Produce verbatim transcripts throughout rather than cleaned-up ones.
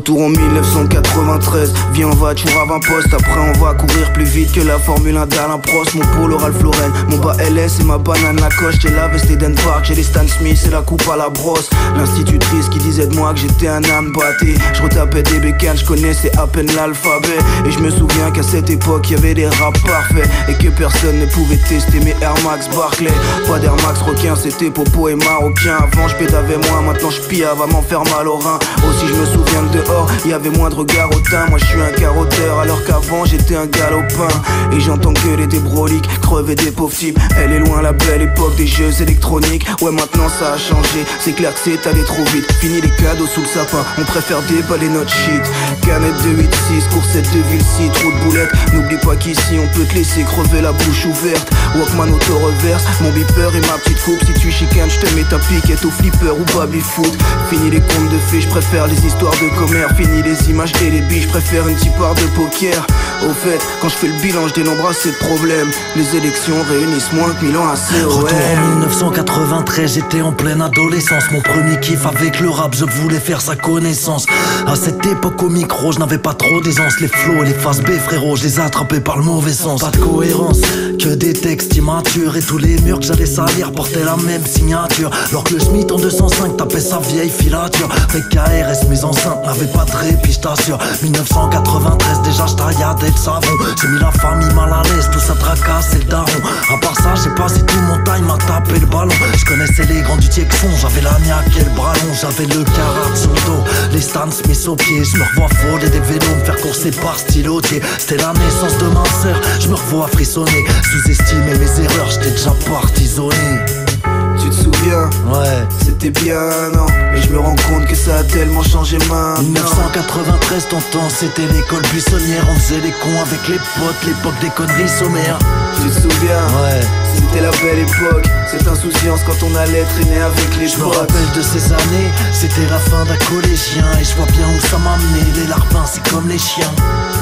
Retour en mille neuf cent quatre-vingt-treize. Viens on va toujours à vingt postes. Après on va courir plus vite que la Formule un d'Alain Prost. Mon polo Ralph Lauren, mon bas L S et ma banane Lacoste. J'ai la veste Eden Park, j'ai les Stan Smith et la coupe à la brosse. L'institutrice qui disait de moi que j'étais un âne batté. Je retapais des bécanes, je connaissais à peine l'alphabet. Et je me souviens qu'à cette époque y avait des raps parfaits et que personne ne pouvait tester mes Air Max Barclay. Pas d'Air Max requin, c'était popo et marocain. Avant je pédavais moins, maintenant je piave à m'en faire mal au rein. Aussi je me souviens que dehors y avait moins de regard au teint. Moi je suis un carotteur alors qu'avant j'étais un galopin. Et j'entends que les débroliques crever des pauvres types. Elle est loin la belle époque des jeux électroniques. Ouais maintenant ça a changé, c'est clair que c'est allé trop vite. Fini les cadeaux sous le sapin, on préfère déballer notre shit. Canette de huit six, coursette de Villepinte, trop de boulettes. N'oublie pas qu'ici on peut te laisser crever la bouche ouverte. Walkman auto reverse, mon beeper et ma petite coupe. Si tu chicanes, je te mets ta piquette au flipper ou baby foot. Fini les contes de fées, je préfère les histoires de commère. Fini les images et les billes, je préfère une petite part de poker. Au fait, quand je fais le bilan, je dénombre assez de problèmes. Les élections réunissent moins que Milan à C O M. Retour en mille neuf cent quatre-vingt-treize, j'étais en pleine adolescence. Mon premier kiff avec le rap, je voulais faire sa connaissance. À cette époque au micro, je n'avais pas trop d'aisance. Les flows et les faces B, frérot, je les attrapais par le mauvais sens. Pas de cohérence, que des textes immatures. Et tous les murs que j'allais salir portaient la même signature. Alors que le Schmitt en deux cent cinq tapait sa vieille filature. P K R S, mes enceintes n'avaient pas de répit, je t'assure. mille neuf cent quatre-vingt-treize, déjà je tailladais le savon. J'ai mis la famille mal à l'aise, tout ça tracasse et le daron. À part ça, j'ai passé tout mon time à taper le ballon. Je connaissais les grands du Tiexon, j'avais la niaque et le bralon. J'avais le Karat sur le dos, les Stan Smith aux pieds. Je me revois voler des vélos, me faire courser par stylotier. C'était la naissance de ma sœur, je me revois frissonner. Sous-estimer mes erreurs, j'étais déjà partisoné. Tu te souviens? Ouais. C'était bien, non? Et je me rends compte que ça a tellement changé maintenant. mille neuf cent quatre-vingt-treize, tonton, c'était l'école buissonnière. On faisait les cons avec les potes, l'époque des conneries sommaires. Tu te souviens? Ouais. C'était la belle époque, cette insouciance quand on allait traîner avec les Je me potes. rappelle de ces années, c'était la fin d'un collégien. Et je vois bien où ça m'a amené, les larpins c'est comme les chiens.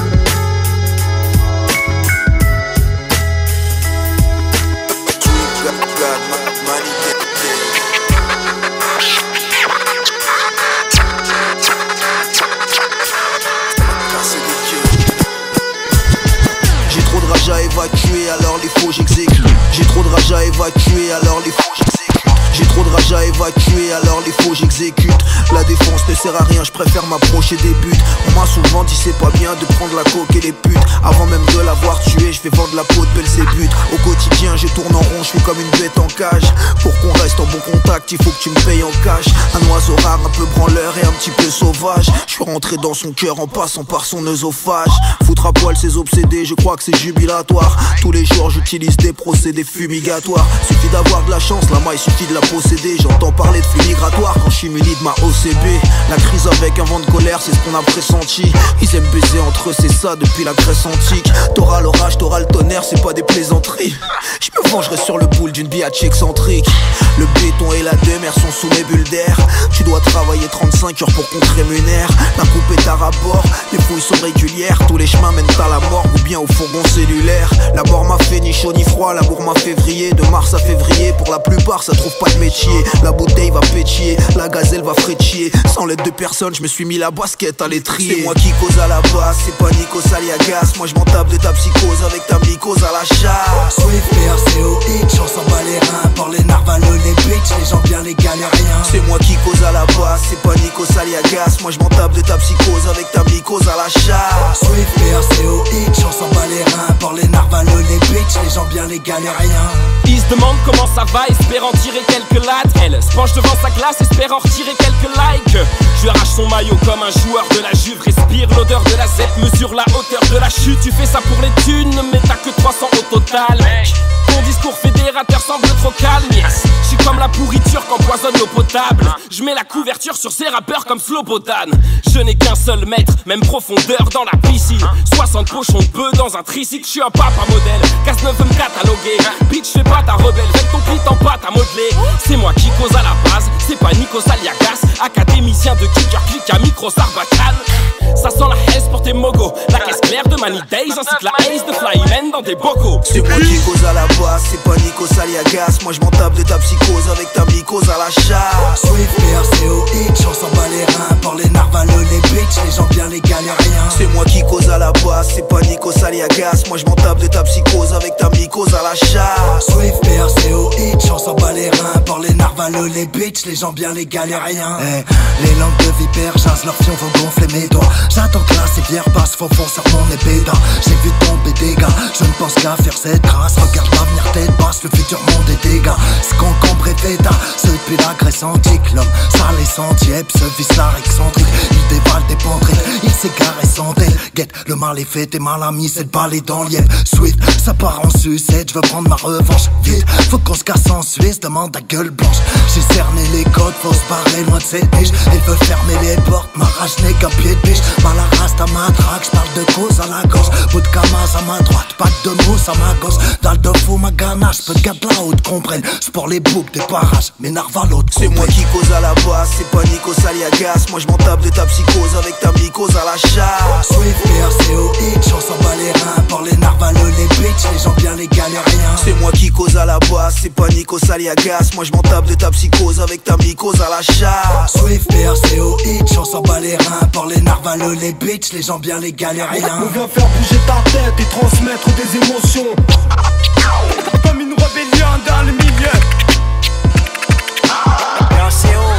J'ai trop de rage à évacuer, alors les faux j'exécute. J'ai trop de rage à évacuer, alors les faux j'exécute. J'ai trop de rage à évacuer, alors les faux j'exécute. La défense ne sert à rien, je préfère m'approcher des buts. On m'a souvent dit c'est pas bien de prendre la coke et les putes. Avant même de l'avoir tué, je vais vendre la peau de Belzébuth. Au quotidien je tourne en rond, je suis comme une bête en cage. Pour qu'on reste en bon contact, il faut que tu me payes en cash. Un oiseau rare, un peu branleur et un petit peu sauvage. Je suis rentré dans son cœur en passant par son œsophage. Foutre à poil ses obsédés, je crois que c'est jubilatoire. Tous les jours j'utilise des procédés fumigatoires. Suffit d'avoir de la chance, la maille suffit de la posséder. J'entends parler de flux migratoire quand je suis muni de ma O C B. La crise avec un vent de colère, c'est ce qu'on a pressenti. Ils aiment baiser entre eux, c'est ça depuis la Grèce antique. T'auras l'orage, t'auras le tonnerre, c'est pas des plaisanteries. Je me vengerai sur le boule d'une biatch excentrique. Le béton et la demeure sont sous mes bulles d'air. Tu dois travailler trente-cinq heures pour qu'on te rémunère. La coupe est à rapport, les fouilles sont régulières. Tous les chemins mènent à la mort ou bien au fourgon cellulaire. La mort m'a fait ni chaud ni froid, l'amour m'a février. De mars à février, pour la plupart ça trouve pas de métier. La bouteille va pétiller, la gazelle va frétiller. Sans l'aide de personne, je me suis mis la basket à l'étrier. C'est moi qui cause à la base, c'est pas Nico Aliagas. Moi je m'en tape de ta psychose avec ta mycose à la chasse. Swift, P R C O X, on s'en bat les reins. Par les narvalos, les bitches, les gens bien les galériens. C'est moi qui cause à la base, c'est pas Nico Aliagas. Moi je m'en tape de ta psychose avec ta mycose à la chasse. Swift, P R C O X, on s'en bat les reins. Par les narvalos, les bitches, les gens bien les galériens. Il se demande comment ça va, espérant tirer quelques lattes. Elle se penche devant sa classe, espérant retirer quelques likes. Je lui arrache son maillot comme un joueur de la Juve. Respire l'odeur de la zep, mesure la hauteur de la chute. Tu fais ça pour les thunes, mais t'as que trois cents au total. Ton discours fédérateur semble trop calme, yes. Je suis comme la pourriture qu'empoisonne l'eau potable. Je mets la couverture sur ces rappeurs comme Slobodan. Je n'ai qu'un seul maître, même profondeur dans la piscine. soixante pochons de bœufs dans un tricycle. Je suis un papa modèle, casse neuf veut me cataloguer. Bitch fais pas ta rebelle, avec ton pit en pâte à modeler. C'est moi qui cause à la base, c'est pas Nico Aliagas. Académicien de kicker, click à micro Sarbacane. Ça sent la haisse pour tes mogos. La caisse claire de Money Days ainsi que la haze de Flyman dans des bocaux. C'est moi qui cause à la base, c'est pas Nico Aliagas. Moi je m'en tape de ta psychose psychose avec ta mycose à la chasse. Swift, P R C O X, on s'en bat les reins. Pour les narvaleux, les bitches, les gens bien les galériens. C'est moi qui cause à la base, c'est pas Nico Saliagas. Moi je m'en tape de ta psychose avec ta mycose à la chasse. Swift, P R C O X, on s'en bat les reins. Pour les narvaleux, les bitches, les gens bien les galériens. Hey, les langues de vipère, chasse leurs fions vont gonfler mes doigts. J'attends que la civière passe, font fond sur mon épée d'or. J'ai vu tomber des gars, je ne pense qu'à faire cette grâce. Regarde l'avenir tête basse, le futur monde est dégâts. Ce qu'on comprend péta, ceux depuis la Grèce antique. L'homme sale et sentier, se visse l'art excentrique. Il dévale des penderies, il s'égare et s'entête. Guette, le mal est fait, t'es mal ami, cette balle est dans l'Yep. Swift, ça part en sucette, je veux prendre ma revanche. Vite, faut qu'on se casse en Suisse, demande à gueule blanche. J'ai cerné les codes, faut se barrer loin de cette niche. Elle veut fermer les portes, ma rage n'est qu'un pied de biche. Mal à race à ma traque, j'parle de cause à la gauche. Bout de camas à ma droite, pas de mousse à ma gauche. Dalle de fou, ma ganache, peu de gars de la haute comprennent. J'porte les boucs des parages, mais narva l'autre. C'est moi qui cause à la base, c'est pas Nico Saliagas. Moi je m'en tape de ta psychose avec ta mycose à la chasse. Swift, P R C O X, on s'en bat les reins. Pour les narvaleux, les bitches, les gens bien les galériens. C'est moi qui cause à la base, c'est pas Nico Saliagas. Moi je m'en tape de ta psychose avec ta mycose à la chasse. Swift, P R C O X, on s'en bat les reins. Pour les narvaleux, les bitches, les gens bien les galériens. On vient faire bouger ta tête et transmettre des émotions. Comme une rébellion dans le milieu. P R C O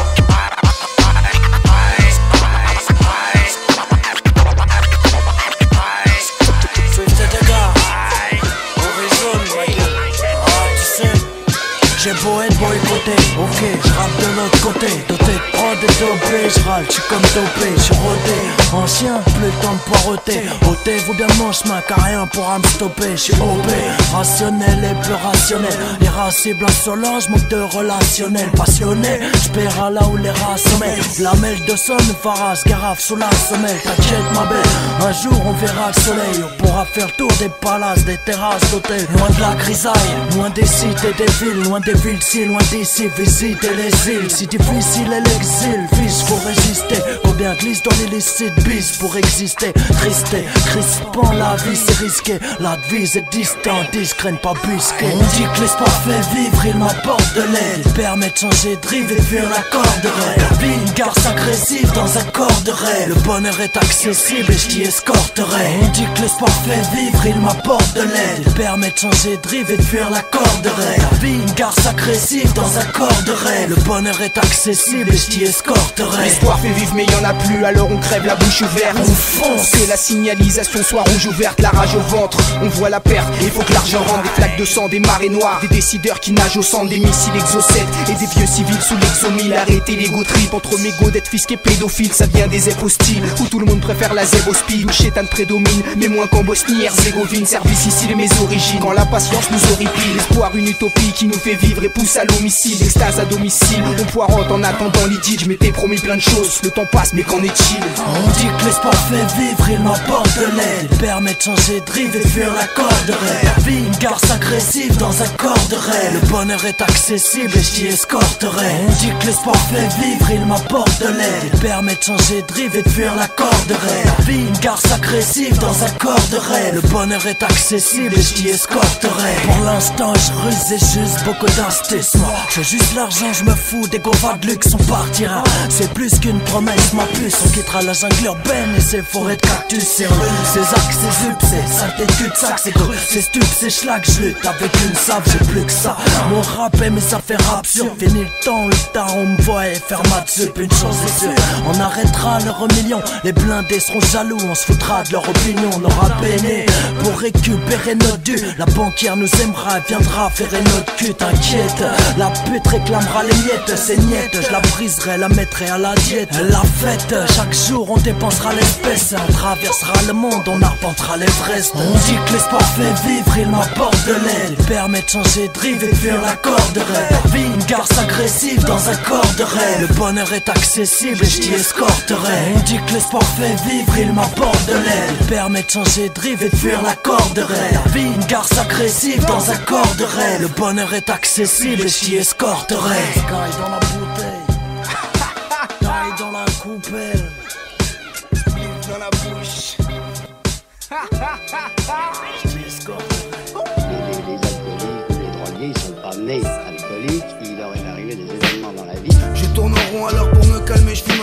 J'ai beau être boycotté, ok, j'rappe de l'autre côté. Doté de prod et dopé, j'râle, j'suis comme dopé, j'suis rodé. Ancien, plus le temps de poireauter. Ôtez-vous bien de mon chemin, car rien pourra me stopper. J'suis O B, rationnel et plus rationnel. Irascible, insolent, j'manque de relationnel. Passionné, j'paiera là où les rats sommeillent. Lamelle de sonne, Faras, garafe sous la semelle. T'inquiète ma belle, un jour on verra le soleil. On pourra faire le tour des palaces, des terrasses d'hôtels. Loin de la grisaille, loin des sites et des villes, loin des villes si loin d'ici, visiter les îles. Si difficile est l'exil, fils, faut résister. Combien glisse dans l'illicite bis pour exister. Tristé, crispant, la vie c'est risqué. La devise est distante, discret, pas busqué. On dit que l'espoir fait vivre, il m'apporte de l'aide. Il permet de changer de rive et de fuir la corde raide. La vie, une garce agressive dans un corps de rêve. Le bonheur est accessible et je t'y escorterai. On dit que l'espoir fait vivre, il m'apporte de l'aide. Il permet de changer de rive et de fuir la corde raide. La vie, une garce agressive dans un corps de rêve. Le bonheur est accessible et je t'y escorterai. L'espoir fait vivre mais y'en a plus, alors on crève la bouche ouverte. On fonce, que la signalisation soit rouge ouverte, la rage au ventre, on voit la perte. Il faut que l'argent rende des flaques de sang, des marées noires, des décideurs qui nagent au sang, des missiles exocètes et des vieux civils sous l'exomile. Arrêtez l'ego trip entre mégots d'être fisqué pédophile, ça vient des épaules hostiles où tout le monde préfère la zéro speed, où chétan prédomine, mais moins qu'en Bosnie Herzégovine. Service ici de mes origines, quand la patience nous horripile. L'espoir, une utopie qui nous fait vivre et pousse à l'homicide. Extase à domicile, on poirote en attendant l'idylle. Je m'étais promis plein de choses, le temps passe mais qu'en est-il? On dit que l'espoir fait vivre, il m'apporte de l'aide. Il permet de changer de rive et de fuir la corde raide. La vie, une garce agressive dans un corps de rêve. Le bonheur est accessible et je t'y escorterai. On dit que l'espoir fait vivre, il m'apporte de l'aide. Il permet de changer de rive et de fuir la corde raide. La vie, une garce agressive dans un corps de rêve. Le bonheur est accessible et je t'y escorterai. Pour l'instant, je ruse et juste beaucoup d'astuces. Moi, je veux juste l'argent, je me fous des govas de luxe, on partira. C'est plus qu'une promesse, ma puce. On quittera la jungle urbaine et ses forêts de cactus. C'est rues, c'est zac, c'est zup, c'est saleté de cul-de-sac, c'est cru, c'est stup, c'est schlag. Je lutte avec une save, j'ai plus que ça. Mon rap est mes affaires absurdes. Fini le temps, le temps, on me voit et faire ma zup. Une chose est sûre, on arrêtera leur million. Les blindés seront jaloux, on se foutra de leur opinion. On aura peiné pour récupérer notre dû. La banquière nous aimera, elle viendra faire notre cul. T'inquiète, la pute réclamera les miettes. C'est niette, je la briserai, la mettrai à la diète. La fête, chaque jour on dépensera l'espèce. On traversera le monde, on arpentera l'Everest. On dit que l'espoir fait vivre, il m'apporte de l'aide. Il permet de changer de rive et de fuir la corde raide. La vie, une garce agressive dans un corps de rêve. Le bonheur est accessible et je t'y escorterai. On dit que l'espoir fait vivre, il m'apporte de l'aide. Il permet de changer de rive et de fuir la corde raide. La vie, une garce agressive dans un corps de rêve. Le bonheur est accessible et je t'y escorterai. Sky dans la bouteille, taille dans la coupelle, dans la bouche. Les, les, les alcooliques, les drogués, ils sont pas nés alcooliques, ils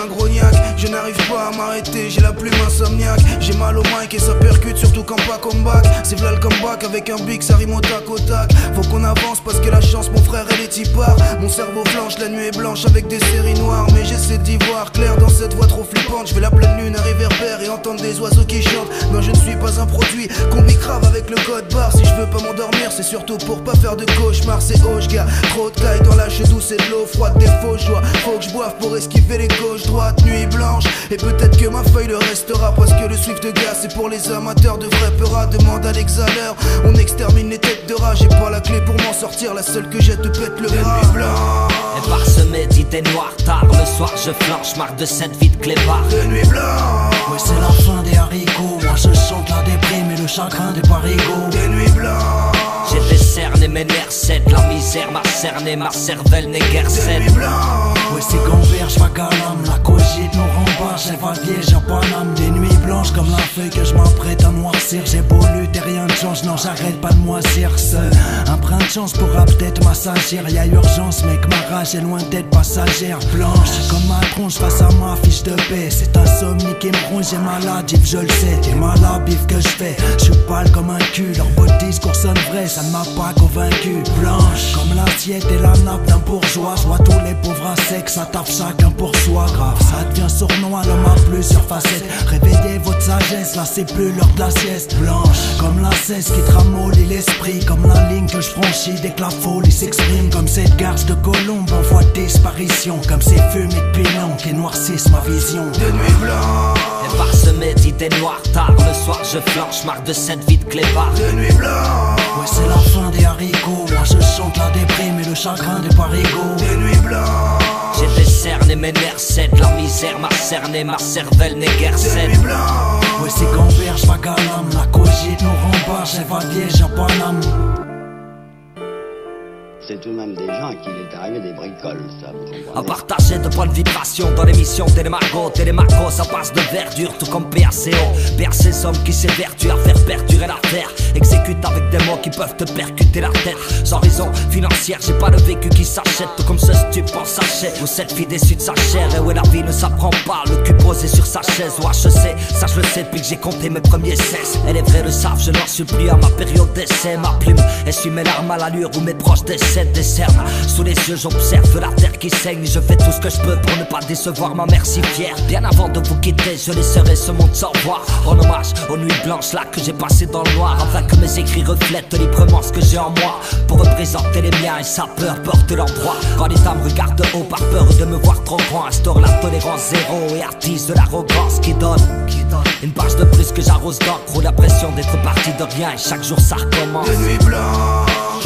un grognac. Je n'arrive pas à m'arrêter, j'ai la plume insomniaque. J'ai mal au mic et ça percute, surtout quand pas comeback. C'est v'là le comeback avec un big, ça rime au tac au tac. Faut qu'on avance parce que la chance, mon frère, elle est y part. Mon cerveau flanche, la nuit est blanche avec des séries noires. Mais j'essaie d'y voir clair dans cette voix trop flippante. Je vais la pleine lune, un réverbère et entendre des oiseaux qui chantent. Non, je ne suis pas un produit qu'on bicrave avec le code barre. Si je veux pas m'endormir, c'est surtout pour pas faire de cauchemar. C'est hoche, gars, trop de caille dans la douce et de l'eau froide, des fausses joies. Faut que je boive pour esquiver les gauches droites, nuit blanche. Et peut-être que ma feuille le restera, parce que le Swift de gaz c'est pour les amateurs de vrais peuras. Demande à l'exhaleur, on extermine les têtes de rage. J'ai pas la clé pour m'en sortir, la seule que j'ai te pète le bras. Nuit blanche et parsemée d'idées noires, tard le soir je flanche, marque de cette vie de clébard. De nuit blanche, ouais c'est la fin des haricots. Moi je chante la déprime et le chagrin des parigots. De nuit blanche, j'ai décerné mes nerfs sept, la misère m'a cerné, ma cervelle n'est guère saine. Ouais c'est gamberge, vagalam, la cogite nous rembarre, j'ai vagué, j'ai pas l'âme. Des nuits blanches comme la feuille que je m'apprête à noircir. J'ai beau lutter, rien ne change, non j'arrête pas de moisir seul. Un brin de chance pourra peut-être m'assagir. Y'a urgence mec, ma rage est loin d'être passagère. Blanche comme ma tronche face à ma fiche de paix. C'est insomnie qui me ronge, j'ai maladie, je le sais. T'es mal à bif que je fais, je suis pâle comme un cul. Leur beau discours sonne vrai, ça ne m'a pas convaincu. Blanche comme l'assiette et la nappe d'un bourgeois. Je vois tous les pauvres à sec, ça tape chacun pour soi. Grave, ça devient sournois, l'homme a plusieurs facettes. Réveillez votre sagesse, là c'est plus l'heure de la sieste. Blanche comme la cesse qui te ramollit l'esprit. Comme la ligne que je franchis dès que la folie s'exprime. Comme cette garce de colombe en voie de disparition. Comme ces fumées de pilon qui noircissent ma vision. De nuit blanche et parsemée d'idées noires, tard le soir je flanche, marque de cette vie de clébard. De nuit blanche, ouais c'est la fin des haricots. Moi je chante la déprime et le chagrin des parigots. De nuit blanche, j'ai décerné mes nerfs sept, la misère m'a cerné, ma cervelle n'est guère saine. De nuit blanche, ouais c'est gamberge, vagalam, la cogite nous rembarre. J'ai vagué, j'ai pas l'âme. C'est tout de même des gens à qui il est arrivé des bricoles, ça, vous comprenez? À partager de bonnes vibrations dans l'émission Télémaco. Télémaco, ça passe de verdure, tout comme P A C O. Père ces hommes qui s'évertuent à faire perdurer la terre. Exécute avec des mots qui peuvent te percuter la tête. Sans raison financière, j'ai pas le vécu qui s'achète. Tout comme ce stup en sachet, ou cette fille déçue de sa chair. Et où la vie ne s'apprend pas, le cul posé sur sa chaise. Ou H E C, ça je le sais depuis que j'ai compté mes premiers cesses. Et les vrais le savent, je n'en suis plus à ma période d'essai. Ma plume essuie mes larmes à l'allure où mes proches décèdent. Des cernes sous les yeux, j'observe la terre qui saigne. Je fais tout ce que je peux pour ne pas décevoir ma mère si fière. Bien avant de vous quitter, je laisserai ce monde sans voir. En hommage aux nuits blanches là que j'ai passées dans le noir, afin que mes écrits reflètent librement ce que j'ai en moi. Pour représenter les miens et sa peur porte leur droit. Quand les dames regardent de haut par peur de me voir trop grand, instaure la tolérance zéro et artise de l'arrogance qui donne, qui donne une page de plus que j'arrose d'encre. Ou la pression d'être parti de rien et chaque jour ça recommence. de nuit blanche,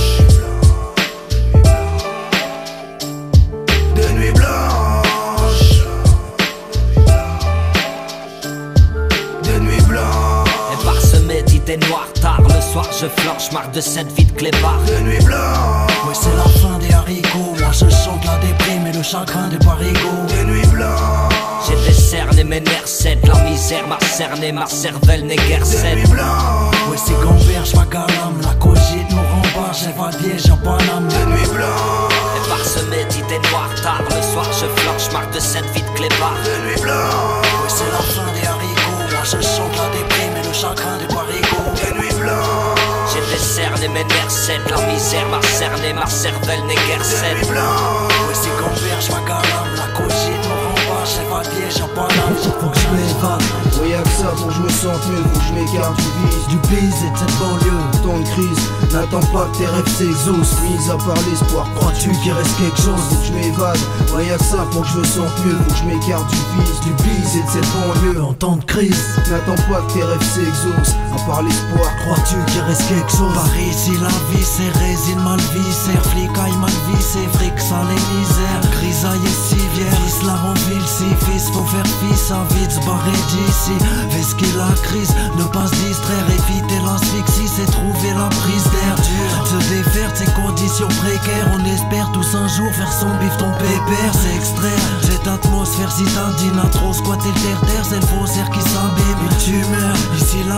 d'idées noires, tard le soir je flanche, marque de cette vie de clébard. De nuit blanche, ouais c'est la fin des haricots. Moi je chante la déprime et le chagrin des parigots. De nuit blanche, j'ai décerné mes nerfs sept, la misère m'a cerné, ma cervelle n'est guère saine. De nuit blanche, ouais c'est gamberge, vagalam, la cogite nous rembarre. J'ai vagué, j'ai pas l'âme. De nuit blanche, et parsemée d'idées noires, tard le soir je flanche, marque de cette vie de clébard. De nuit blanche, ouais c'est la fin des haricots. Moi je chante la déprime et le chagrin des parigots. De nuit blanche, j'ai décerné mes nerfs sept, la misère m'a cerné, ma cervelle n'est guère saine. De nuit blanche, ouais c'est gamberge, vagalam, la cogite nous rembarre. J'ai vagué, j'ai pas l'âme. Faut que je m'évade, ouais y'a que ça pour que je me sente mieux. Faut que je m'écarte du vice, du bise et de cette banlieue. temps de crise, n'attends pas que tes rêves s'exaucent. Mis à part l'espoir, Crois-tu qu'il reste quelque chose? faut que je m'évade, ouais y'a que ça pour que je me sente mieux. Faut que je m'écarte du vice, du bise et de cette banlieue. En temps de crise, N'attends pas que tes rêves s'exaucent, à part l'espoir. crois-tu qu'il reste quelque chose? Par ici la vie c'est résine mal vissée. Flicaille mal vissé, fric sale et misère. Grisaille et civière, fils la en ville si fils faut faire fils à vite se barrer d'ici. Fais ce qu'il la crise, ne pas se distraire, éviter l'asphyxie, c'est trouver la prise d'air. Se défaire de ces conditions précaires, on espère tous un jour faire son bif ton pépère. C'est extraire cette atmosphère citadine, à trop squatter le terre-terre, c'est le faussaire qui s'abîme. Une tumeur, ici la haine a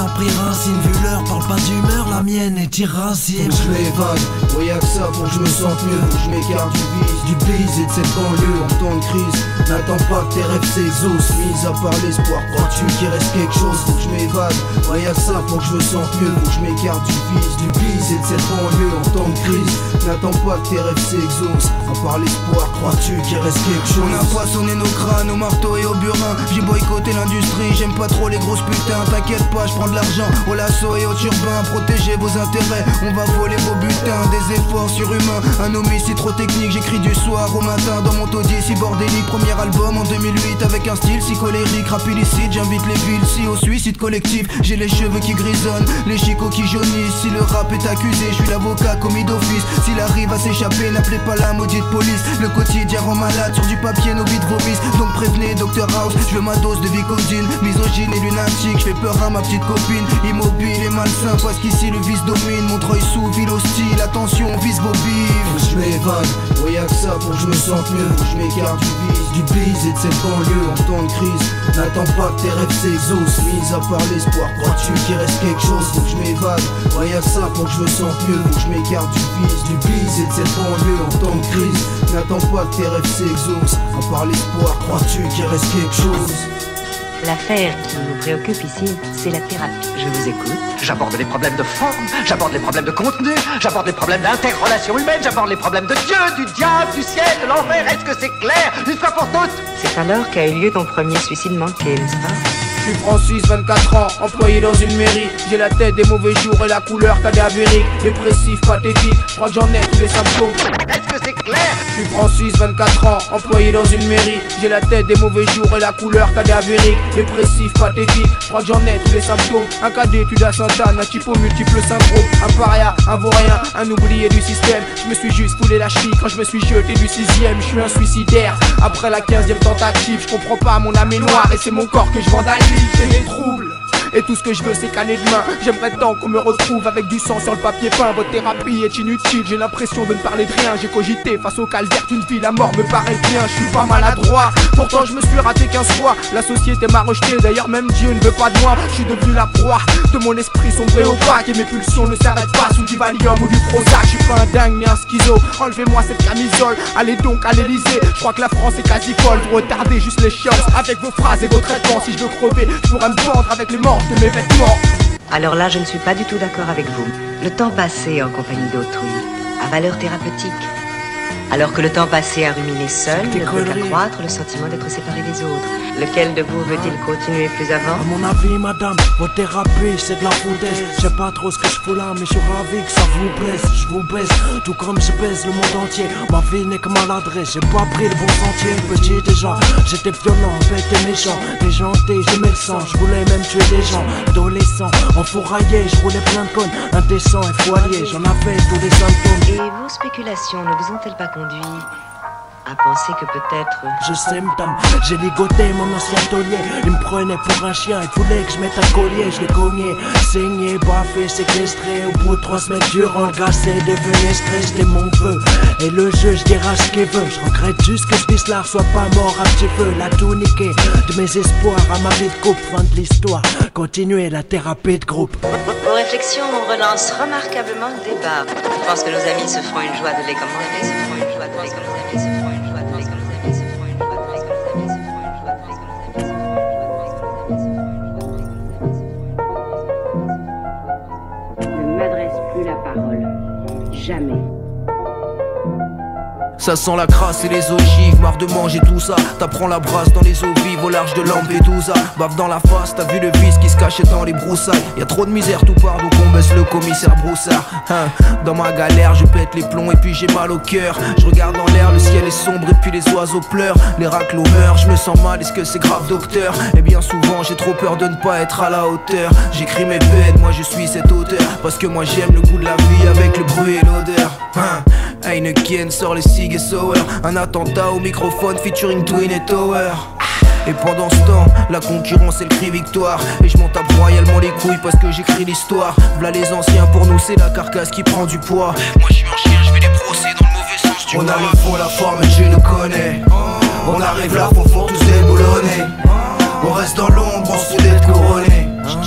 pris racine. Vu l'heure, parle pas d'humeur, la mienne est irracine. Je m'évade, ouais y'a que ça pour que je me sente mieux. Faut que je m'écarte du vice, du bise et de cette banlieue. En temps de crise, n'attends pas que tes rêves s'exaucent. Mis à part l'espoir, crois-tu qu'il reste quelque chose? Faut que je m'évade, ouais y'a que ça pour que je me sente mieux. Faut que je m'écarte du vice, du bise et de cette banlieue. En temps de crise, n'attends pas que tes rêves s'exaucent. À part l'espoir, crois-tu qu'il reste quelque chose? On a poissonné nos crânes au marteau et au burin. J'ai boycotté l'industrie, j'aime pas trop les grosses putains. T'inquiète pas, je prends de l'argent au lasso et au turbin. Protégez vos intérêts, on va voler vos butins. Des efforts surhumains, un homicide trop technique. J'écris du soir au matin dans mon taudis si bordélique. Premier album en deux mille huit avec un style si colérique. Rap illicite, j'invite les villes si au suicide collectif. J'ai les cheveux qui grisonnent, les chicots qui jaunissent. Si le rap est accusé, je suis l'avocat commis d'office. S'il arrive à s'échapper, n'appelez pas la maudite police. Le quotidien rend malade, sur du papier nos vides vomissent. Donc prévenez Docteur House, je veux ma dose de Vicodine. Misogyne et lunatique, je fais peur à ma petite copine. Immobile et malsain, parce qu'ici le vice domine. Montreuil sous, ville hostile, attention, vise vos bives. Je m'évade, ouais y'a que ça pour que je me sente mieux. Faut que je m'écarte du vice, du bise et de cette banlieue. En temps de crise, n'attends pas que tes rêves s'exaucent. Mis à part l'espoir, crois-tu qu'il reste quelque chose? Faut que je m'évade, ouais y'a que ça pour que je me sente mieux. Faut que je m'écarte du vice, du bise et de cette banlieue. En temps de crise, n'attends pas que tes rêves s'exaucent. À part l'espoir, crois-tu qu'il reste quelque chose? L'affaire qui nous préoccupe ici, c'est la thérapie. Je vous écoute. J'aborde les problèmes de forme, j'aborde les problèmes de contenu, j'aborde les problèmes d'interrelation humaine, j'aborde les problèmes de Dieu, du diable, du ciel, de l'enfer. Est-ce que c'est clair, une fois pour toutes? C'est alors qu'a eu lieu ton premier suicide manqué, n'est-ce pas? Je suis Francis, vingt-quatre ans, employé dans une mairie. J'ai la tête des mauvais jours et la couleur cadavérique. Dépressif, pathétique, je crois que j'en ai tous les symptômes. Est-ce que c'est clair? Je suis Francis, vingt-quatre ans, employé dans une mairie. J'ai la tête des mauvais jours et la couleur cadavérique. Dépressif, pathétique, je crois que j'en ai tous les symptômes. Un cadet, tu da Santane, un typo multiple syndrome. Un paria, un vaurien, un oublié du système. Je me suis juste foulé la cheville quand je me suis jeté du sixième. Je suis un suicidaire, après la quinzième tentative. Je comprends pas mon âme est noire et c'est mon corps que je vandalise. J'ai des troubles et tout ce que je veux c'est caler de main. J'aimerais tant qu'on me retrouve avec du sang sur le papier peint. Votre thérapie est inutile, j'ai l'impression de ne parler de rien. J'ai cogité face au calvaire d'une vie, la mort me paraît bien. Je suis pas maladroit, pourtant je me suis raté quinze fois. La société m'a rejeté, d'ailleurs même Dieu ne veut pas de moi. Je suis devenu la proie de mon esprit sombre et opaque. Et mes pulsions ne s'arrêtent pas sous du Valium ou du Prozac. Je suis pas un dingue mais un schizo, enlevez-moi cette camisole. Allez donc à l'Elysée, je crois que la France est quasi folle. Vous retardez juste les chiens avec vos phrases et vos traitements. Si je veux crever, je pourrais me pendre avec les manches de mes vêtements. Alors là, je ne suis pas du tout d'accord avec vous. Le temps passé en compagnie d'autrui a valeur thérapeutique. Alors que le temps passé à ruminer seul ne peut qu'accroître le sentiment d'être séparé des autres. Lequel de vous veut-il continuer plus avant? À mon avis, madame, votre thérapie, c'est de la foutaise. Je sais pas trop ce que je fous là, mais je suis ravi que ça vous blesse. Je vous baisse, tout comme je baisse le monde entier. Ma vie n'est que maladresse, j'ai pas pris le bon sentier. Petit déjà, j'étais violent, bête et méchant. Déjanté, j'aimais le sang, je voulais même tuer des gens. Adolescent, enfouraillé, je roulais plein de connes. Indécent et foilier, j'en avais tous les symptômes. Et vos spéculations ne vous ont-elles pas conduit à penser que peut-être... Je sais madame, j'ai ligoté mon ancien taulier. Il me prenait pour un chien, il voulait que je mette un collier. Je l'ai cogné, saigné, baffé, séquestré. Au bout de trois semaines durant, le gars c'est devenu stress. C'était mon vœu, et le jeu je dirai ce qu'il veut. Je regrette juste que ce bislard soit pas mort à petit feu. La tout niqué, de mes espoirs à ma vie de couple. Fin de l'histoire, continuer la thérapie de groupe. Vos réflexions relancent remarquablement le débat. Je pense que nos amis se feront une joie de les commenter. Se feront une joie de les commenter. Se feront une joie de les commenter. Se feront une joie de les commenter. Se feront une joie de les commenter. Se feront une joie de les commenter. Ne m'adresse plus la parole. Jamais. Ça sent la crasse et les ogives, marre de manger tout ça. T'apprends la brasse dans les eaux vives au large de Lampedusa. Bave dans la face, t'as vu le vice qui se cachait dans les broussailles. Y'a trop de misère, tout part donc on baisse le commissaire Broussard, hein. Dans ma galère je pète les plombs et puis j'ai mal au cœur. Je regarde en l'air, le ciel est sombre et puis les oiseaux pleurent. Les raclos meurent, je me sens mal, est-ce que c'est grave docteur? Et bien souvent j'ai trop peur de ne pas être à la hauteur. J'écris mes peines, moi je suis cet auteur. Parce que moi j'aime le goût de la vie avec le bruit et l'odeur, hein. Heineken sort les cig et sour. Un attentat au microphone featuring Twin et Tower. Et pendant ce temps, la concurrence elle crie victoire. Et je m'en tape royalement les couilles parce que j'écris l'histoire. V'là les anciens, pour nous c'est la carcasse qui prend du poids. Moi je suis un chien, je fais des procès dans le mauvais sens du mot. On arrive pour la forme, je le connais. On arrive là, faut font tous déboulonner. On reste dans l'ombre, on se d'être couronné.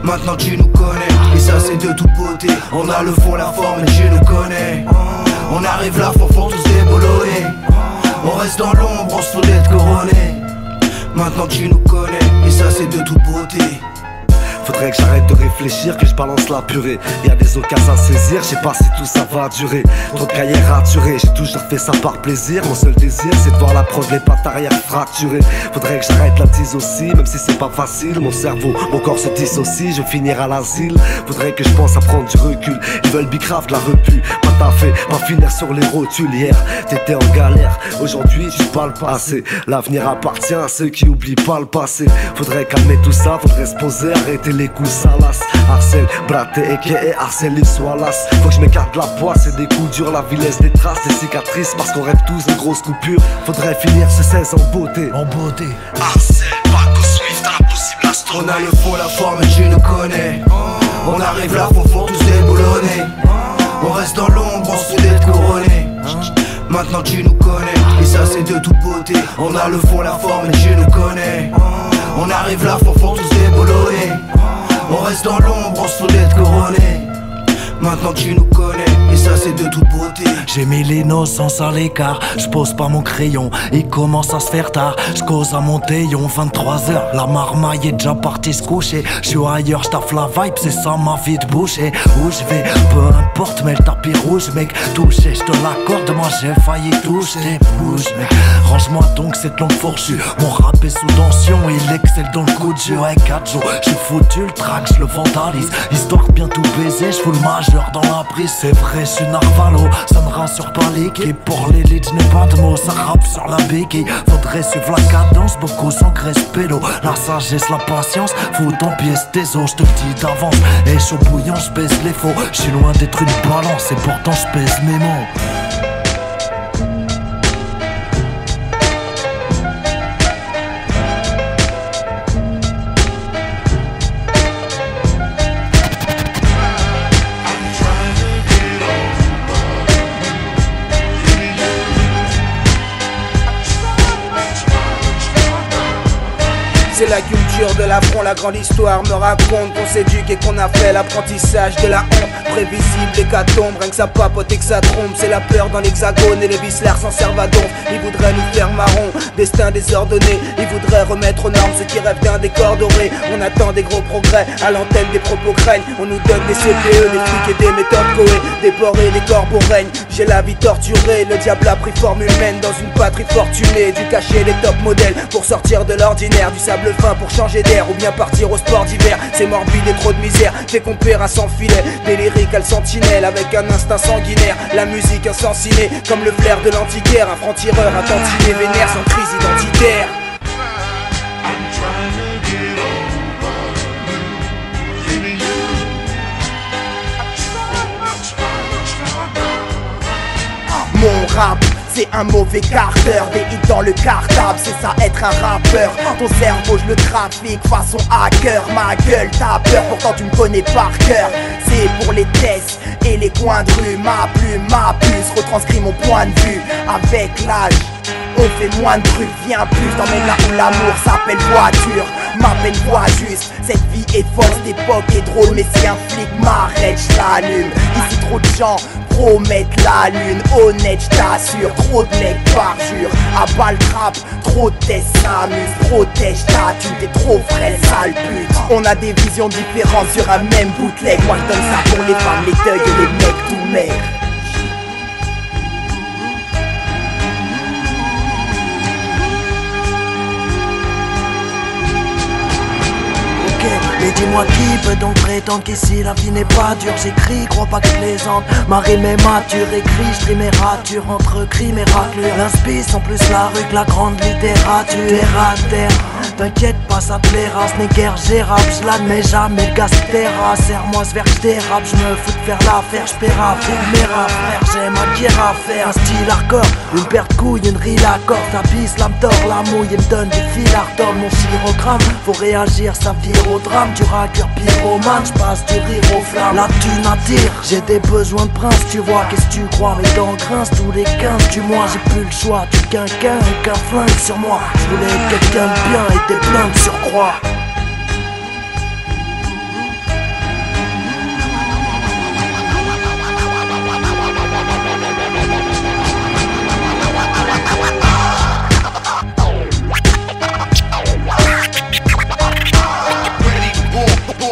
Maintenant tu nous connais, et ça c'est de toute beauté. On a le fond, la forme et tu nous connais. On arrive là, font font tous des bollorés. On reste dans l'ombre, on se fout d'être couronné. Maintenant tu nous connais, et ça c'est de toute beauté. Faudrait que j'arrête de réfléchir, que je balance la purée. Y'a des occasions à saisir, je sais pas si tout ça va durer. Trop de carrière raturée, j'ai toujours fait ça par plaisir. Mon seul désir c'est de voir la preuve, les pattes arrière fracturées. Faudrait que j'arrête la tise aussi, même si c'est pas facile. Mon cerveau, mon corps se dissocie, je vais finir à l'asile. Faudrait que je pense à prendre du recul. Ils veulent bicrave de la repu, pas taffé, pas finir sur les rotules. Hier t'étais en galère, aujourd'hui tu parles pas assez. L'avenir appartient à ceux qui oublient pas le passé. Faudrait calmer tout ça, faudrait se poser, arrêter les coups salaces. Harcèle, braté et qui est harcèle les soilas. Faut que je m'écarte de la poisse et des coups durs. La vie laisse des traces, des cicatrices, parce qu'on rêve tous de grosses coupures. Faudrait finir ce seize en beauté. En beauté. Harcèle, Paco Swift à la possible astronaute. On a le fond, la forme et tu nous connais. On arrive là, font font tous déboulonnés. On reste dans l'ombre, on se fout d'être couronné. Maintenant tu nous connais, et ça c'est de toute beauté. On a le fond, la forme et tu nous connais. On arrive là, font font tous déboulonnés. On reste dans l'ombre, on se fout d'être couronné. Maintenant tu nous connais, et ça c'est de toute beauté. J'ai mis l'innocence à l'écart, je pose pas mon crayon. Il commence à se faire tard, je cause à mon taillon. Vingt-trois heures, la marmaille est déjà partie se coucher. Je suis ailleurs, je taffe la vibe, c'est ça ma vie de boucher. Où je vais, peu importe, mais le tapis rouge, mec. Touché, je te l'accorde, moi j'ai failli toucher. Bouge, mec, range-moi donc cette langue fourchue. Mon rap est sous tension, il excelle dans le coup de jeu. Avec quatre jours, j'suis foutu le track, j'le vandalise. Histoire de bien tout baiser, j'fous le majeur dans la prise. C'est vrai, j'suis Narvalo, ça ne rassure pas l'équipe. Pour les leads, je n'ai pas de mots, ça rappe sur la béquille. Faudrait suivre la cadence, beaucoup s'engraissent pélo. La sagesse, la patience, fout en pièces tes os. J'te le dis d'avance, et chaud bouillant, j'baisse les faux. J'suis loin d'être une balance, et pourtant j'pèse mes mots. C'est la culture de l'affront, la grande histoire me raconte qu'on s'éduque et qu'on a fait l'apprentissage de la honte. Prévisible, hécatombe, rien que ça papote et que ça trompe. C'est la peur dans l'hexagone et les vicelars s'en servent à donf. Ils voudraient nous faire marron, destin désordonné. Ils voudraient remettre aux normes ceux qui rêvent d'un décor doré. On attend des gros progrès, à l'antenne des propos craignent. On nous donne des C P E, des trucs et des méthodes coé. Des porcs et des corbeaux règnent. J'ai la vie torturée, le diable a pris forme humaine dans une patrie fortunée. Du cachet des top modèles pour sortir de l'ordinaire, du sable fin pour changer d'air ou bien partir au sport d'hiver. C'est morbide et trop de misère, fait qu'on perd un sans filet. Des lyriques à le sentinelle avec un instinct sanguinaire. La musique insensinée comme le flair de l'antiquaire. Un franc-tireur, un tantinet vénère sans crise identitaire. Mon rap, c'est un mauvais carteur, des hits dans le cartable, c'est ça être un rappeur. Ton cerveau je le trafique façon hacker, ma gueule t'as peur, pourtant tu me connais par cœur. C'est pour les tests et les coins de rue, ma plume, ma puce retranscrit mon point de vue. Avec l'âge, on fait moins de trucs, viens plus, t'emmènes là où l'amour s'appelle voiture. Ma peine voit juste, cette vie est fausse, l'époque est drôle, mais si un flic m'arrête, j'l'allume. Ici trop de gens promettent la lune, honnête j't'assure, trop de mecs parjurent. À bas le trap, trop de tests s'amusent, protège ta thune, t'es trop frais, sale pute. On a des visions différentes sur un même bootleg, moi j'donne ça pour les femmes, les deuils et les mecs tout maigres. Mais dis-moi qui peut donc prétendre qu'ici la vie n'est pas dure. J'écris, crois pas que je plaisante. Ma rime est mature, écrit, je trie mes ratures entre crime et raclure. L'inspi sont plus la rue que la grande littérature. Terre à terre, t'inquiète pas ça te plaira. Ce n'est guère gérable, je l'admets jamais, le gaz terra. Serre-moi ce verre que je dérape, je me fous de faire l'affaire. Je paiera pour mes rats, frère, j'aime à qui à faire. Un style hardcore, une paire de couilles, une rille à corde. La bise, la me tord, la mouille et me donne des fils à retordre. Mon chirogramme, faut réagir, ça vire au drame. Du raccure pyromane, j'passe du rire aux flammes. La thune attire, j'ai des besoins de prince. Tu vois, qu'est-ce que tu crois, mais dans grince tous les quinze du mois. J'ai plus le choix, du quinquin, aucun flingue sur moi. J'voulais quelqu'un de bien et des blindes surcroît.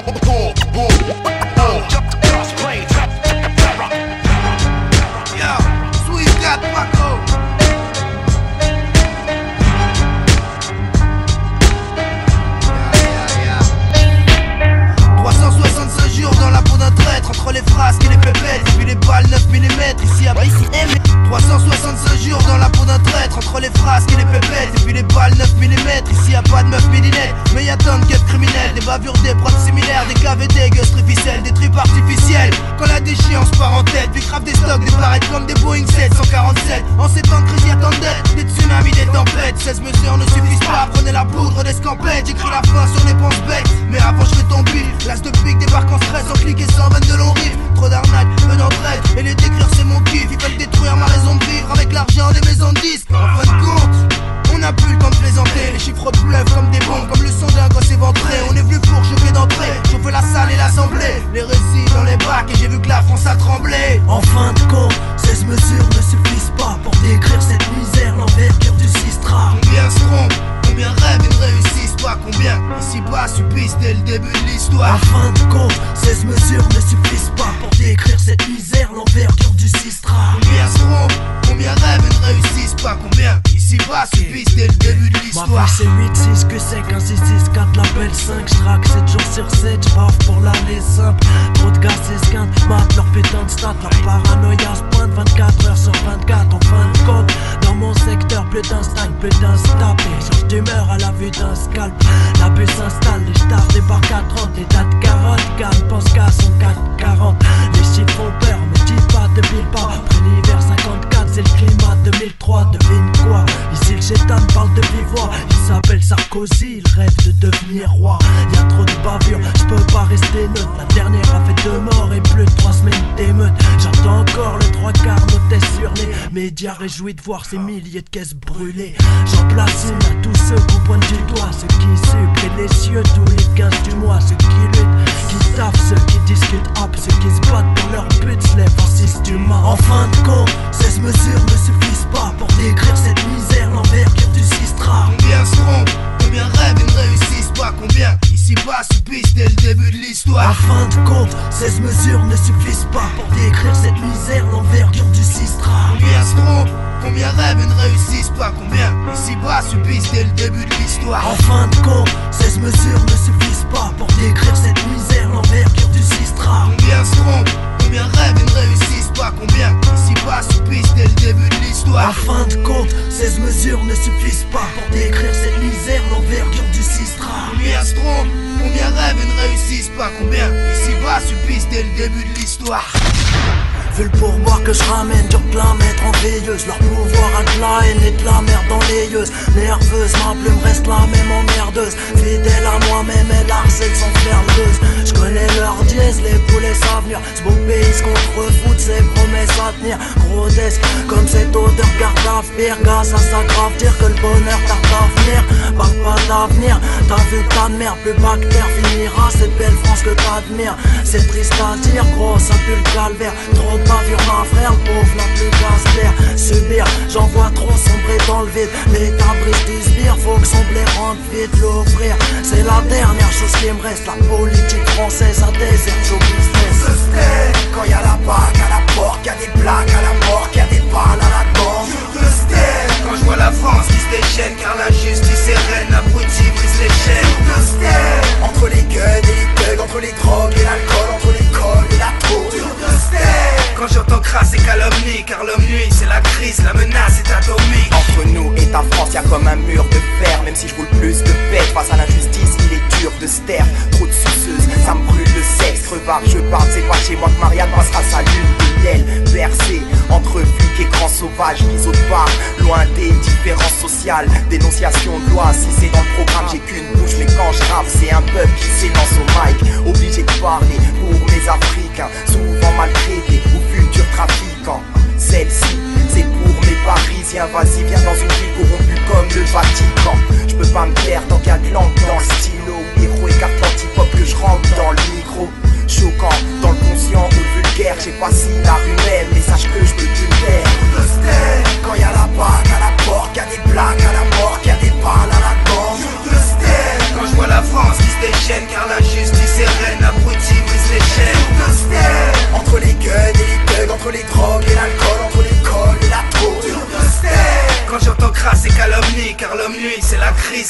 Entre les frasques et les pépettes, et puis les balles neuf millimètres, ici à ici trois cent soixante-seize jours dans la peau d'un traître. Entre les frasques et les pépettes, et puis les balles neuf millimètres, ici y'a pas de meuf millinette. Mais y'a tant de guettes criminels, des bavures, des prods similaires, des caves et des gueuses trificelles, des tripes artificielles. Quand la déchéance part en tête, puis grave des stocks, des barrettes comme des Boeing sept cent quarante-sept. En ces temps de crise y'a tant de dettes, des tsunamis, des tempêtes. seize mesures ne suffisent pas, prenez la poudre d'escampette. J'écris la fin sur les penses bêtes, mais avant je fais tomber. L'as de pique débarque en stress, en clic et cent vingt-deux longs riffs. Trop d'arnaques, peu d'entraide, et les décrire c'est mon kiff. Ils veulent détruire ma raison de vivre avec l'argent des maisons de disques. En fin de compte, on n'a plus le temps de plaisanter. Les chiffres pleuvent comme des bombes, comme le son d'un gosse éventré. On est venu pour choquer d'entrée, chauffer la salle et l'assemblée. Les récits dans les bacs et j'ai vu que la France a tremblé. En fin de compte, seize mesures ne suffisent pas pour décrire cette misère, l'envergure du Sistra. Combien se trompent, combien rêvent et ne réussissent pas, combien ici-bas subissent dès le début de l'histoire. En fin de compte, seize mesures ne suffisent pas pour décrire cette misère, l'envergure du Sistra. Combien se trompent, combien rêvent et ne réussissent pas, combien ici-bas subissent dès le début de l'histoire. Ma vie c'est huit six que c'est qu'un six six quatre l'appel cinq. J'traque sept jours sur sept, j'bave pour l'aller simple. Trop de gars s'esquintent, mat leur putain de stats. Leur paranoïa se pointe vingt-quatre heures sur vingt-quatre. En fin de compte, dans mon secteur plus d'instinct, plus d'instap. Et change d'humeur à la vue d'un scalp. La bulle s'installe, les stars débarquent à trente. Les dates carottes, gagne, pense qu'à son quatre quarante. Les chiffres font peur, mais dis pas, devine pas. Après l'hiver cinquante-quatre, c'est le climat deux mille trois. Devine quoi? Ici le chétan parle de vive voix. Il s'appelle Sarkozy, il rêve de devenir roi. Y'a trop de bavures, j'peux pas rester neutre. La dernière a fait deux morts et plus de trois semaines d'émeute. J'entends encore le trois quarts notés sur les médias réjouis de voir ces milliers de caisses brûlées. J'en place une à tous ceux qu'on pointe du doigt, ceux qui sucrent les cieux tous les quinze du mois. Ceux qui luttent, qui taffent, ceux qui discutent hop, ceux qui se battent pour leur but, se lèvent en six du mât. En fin de compte, seize mesures ne suffisent pas pour décrire cette misère, l'envergure du Sistra. Combien se trompent, combien rêvent et ne réussissent pas, combien ici-bas subissent dès le début de l'histoire. En fin de compte, seize mesures ne suffisent pas pour décrire cette misère, l'envergure du Sistra. Combien se trompent, combien rêvent et ne réussissent pas, combien ici-bas subissent dès le début de l'histoire. En fin de compte, seize mesures ne suffisent pas pour décrire cette misère, l'envergure du Sistra. Combien se trompent, combien rêvent et ne réussissent pas, combien ici-bas subissent dès le début de l'histoire. En fin de compte, seize mesures ne suffisent pas pour décrire cette misère, l'envergure du Sistra. Combien se trompent, combien rêvent et ne réussissent pas, combien ici-bas subissent dès le début de l'histoire. Vu le pourboire que je ramène, dur de la mettre en veilleuse. Leur pouvoir a de la haine et de la merde dans les yeux. Nerveuse, ma plume reste la même emmerdeuse. Fidèle à moi-même, elle harcèle sans faire leuse. Je connais leur dièse, les poulets savent venir. Ce beau pays se contrefout de ses promesses à tenir. Grotesque, comme cette odeur garde à venir. Gars, ça s'aggrave, dire que le bonheur tarde à venir. Parle pas d'avenir, t'as vu ta merde. Plus bactère finira cette belle France que t'admires. C'est triste à dire, gros, ça pue le calvaire. Trop bavure ma frère, le pauvre n'a plus qu'à se taire. Subir, j'en vois trop sombrer dans le vide. L'état brise du sbire, faut que son blé rentre vite. L'ouvrir, c'est la dernière chose qui me reste. La politique française a désert au business. Se stait, quand y'a la bague à la porte, y'a des plaques à la mort, y'a des balles à la gorge. Je stais, quand je vois la France qui se déchaîne, car la justice est reine, l'abruti brise les chaînes. Je stais, entre les gueules et les thugs, entre les drogues et l'alcool, entre l'école et la peau. Je stais, quand j'entends crasse et calomnie, car l'homme nuit, c'est la crise, la menace est atomique. Entre nous et ta France, y'a comme un mur de fer. Même si je roule plus de bête, face à l'injustice, il est dur de se taire. Trop de suceuses, ça me brûle le sexe. Crevard, je parle, c'est pas chez moi que Marianne passera sa lune de miel. Bercé, entre flics et grands sauvages, mis au part, loin des différences sociales. Dénonciation de loi, si c'est dans le programme, j'ai qu'une bouche, mais quand je rappe, c'est un peuple qui s'élance au mic. Obligé de parler pour mes Africains, souvent maltraités ou futurs trafiquants. Celle-ci, c'est pour mes Parisiens. Vas-y, viens dans une ville corrompue comme le Vatican. Je peux pas me taire tant qu'il y a de langue dans le stylo. Héros écarte l'anti-pop que je rentre dans le micro. Choquant, dans le conscient ou le vulgaire. J'ai pas si la rumelle, mais sache que je peux plus me taire. Je stais, quand y'a la bague à la porte, y'a des plaques à la mort, y'a des balles à la gorge. Je stais, quand je vois la France qui se déchaîne, car la justice est reine,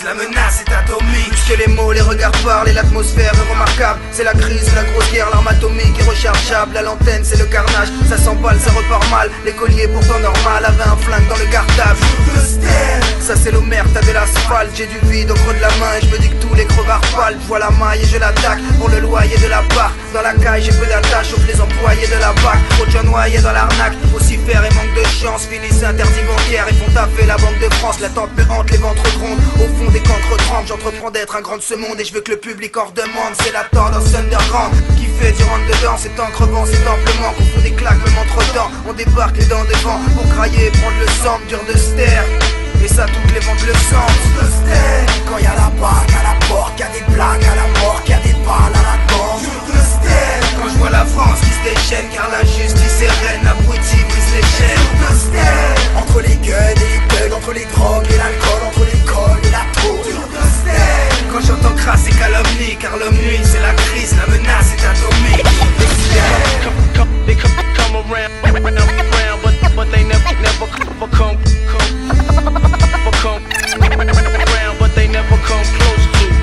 crise, la menace est atomique. Plus que les mots, les regards parlent et l'atmosphère est remarquable. C'est la crise, la grosse guerre, l'arme atomique est rechargeable. À l'antenne c'est le carnage, ça s'emballe, ça repart mal. L'écolier pourtant normal avait un flingue dans le cartable. Ça c'est l'omerta de l'asphalte. J'ai du vide au creux de la main et je me dis que tous les crevards palent. Je vois la maille et je l'attaque pour le loyer de la part. Dans la caille j'ai peu d'attache, sauf les employés de la bac. Trop de jeunes noyés dans l'arnaque, aussi faire et manque de chance. Finissent interdits bancaires et font taper la Banque de France. La tente me hante, les ventres grondent, au fond des cancres trempes. J'entreprends d'être un grand de ce monde et je veux que le public en redemande. C'est la tendance underground qui fait du rentre dedans. C'est en crevant, c'est amplement qu'on fout des claques même entre temps. On débarque les dents devant pour crailler et prendre le sang, dur de se taire. Et ça toutes les ventes le sentent. Quand y'a la bague à la porte, y'a des blagues à la mort, y'a des balles à la gorge. Quand je vois la France qui se déchaîne, car l'injustice est reine, l'abruti brise les chaînes. Entre les gueules et les gueules, entre les drogues et l'alcool, entre l'école et la peau. Quand j'entends crasse et calomnie, car l'homme nuit c'est la crise, la menace est atomique. They come, come around, around, around, but, but they never, never come, come, come, around, but they never come close to.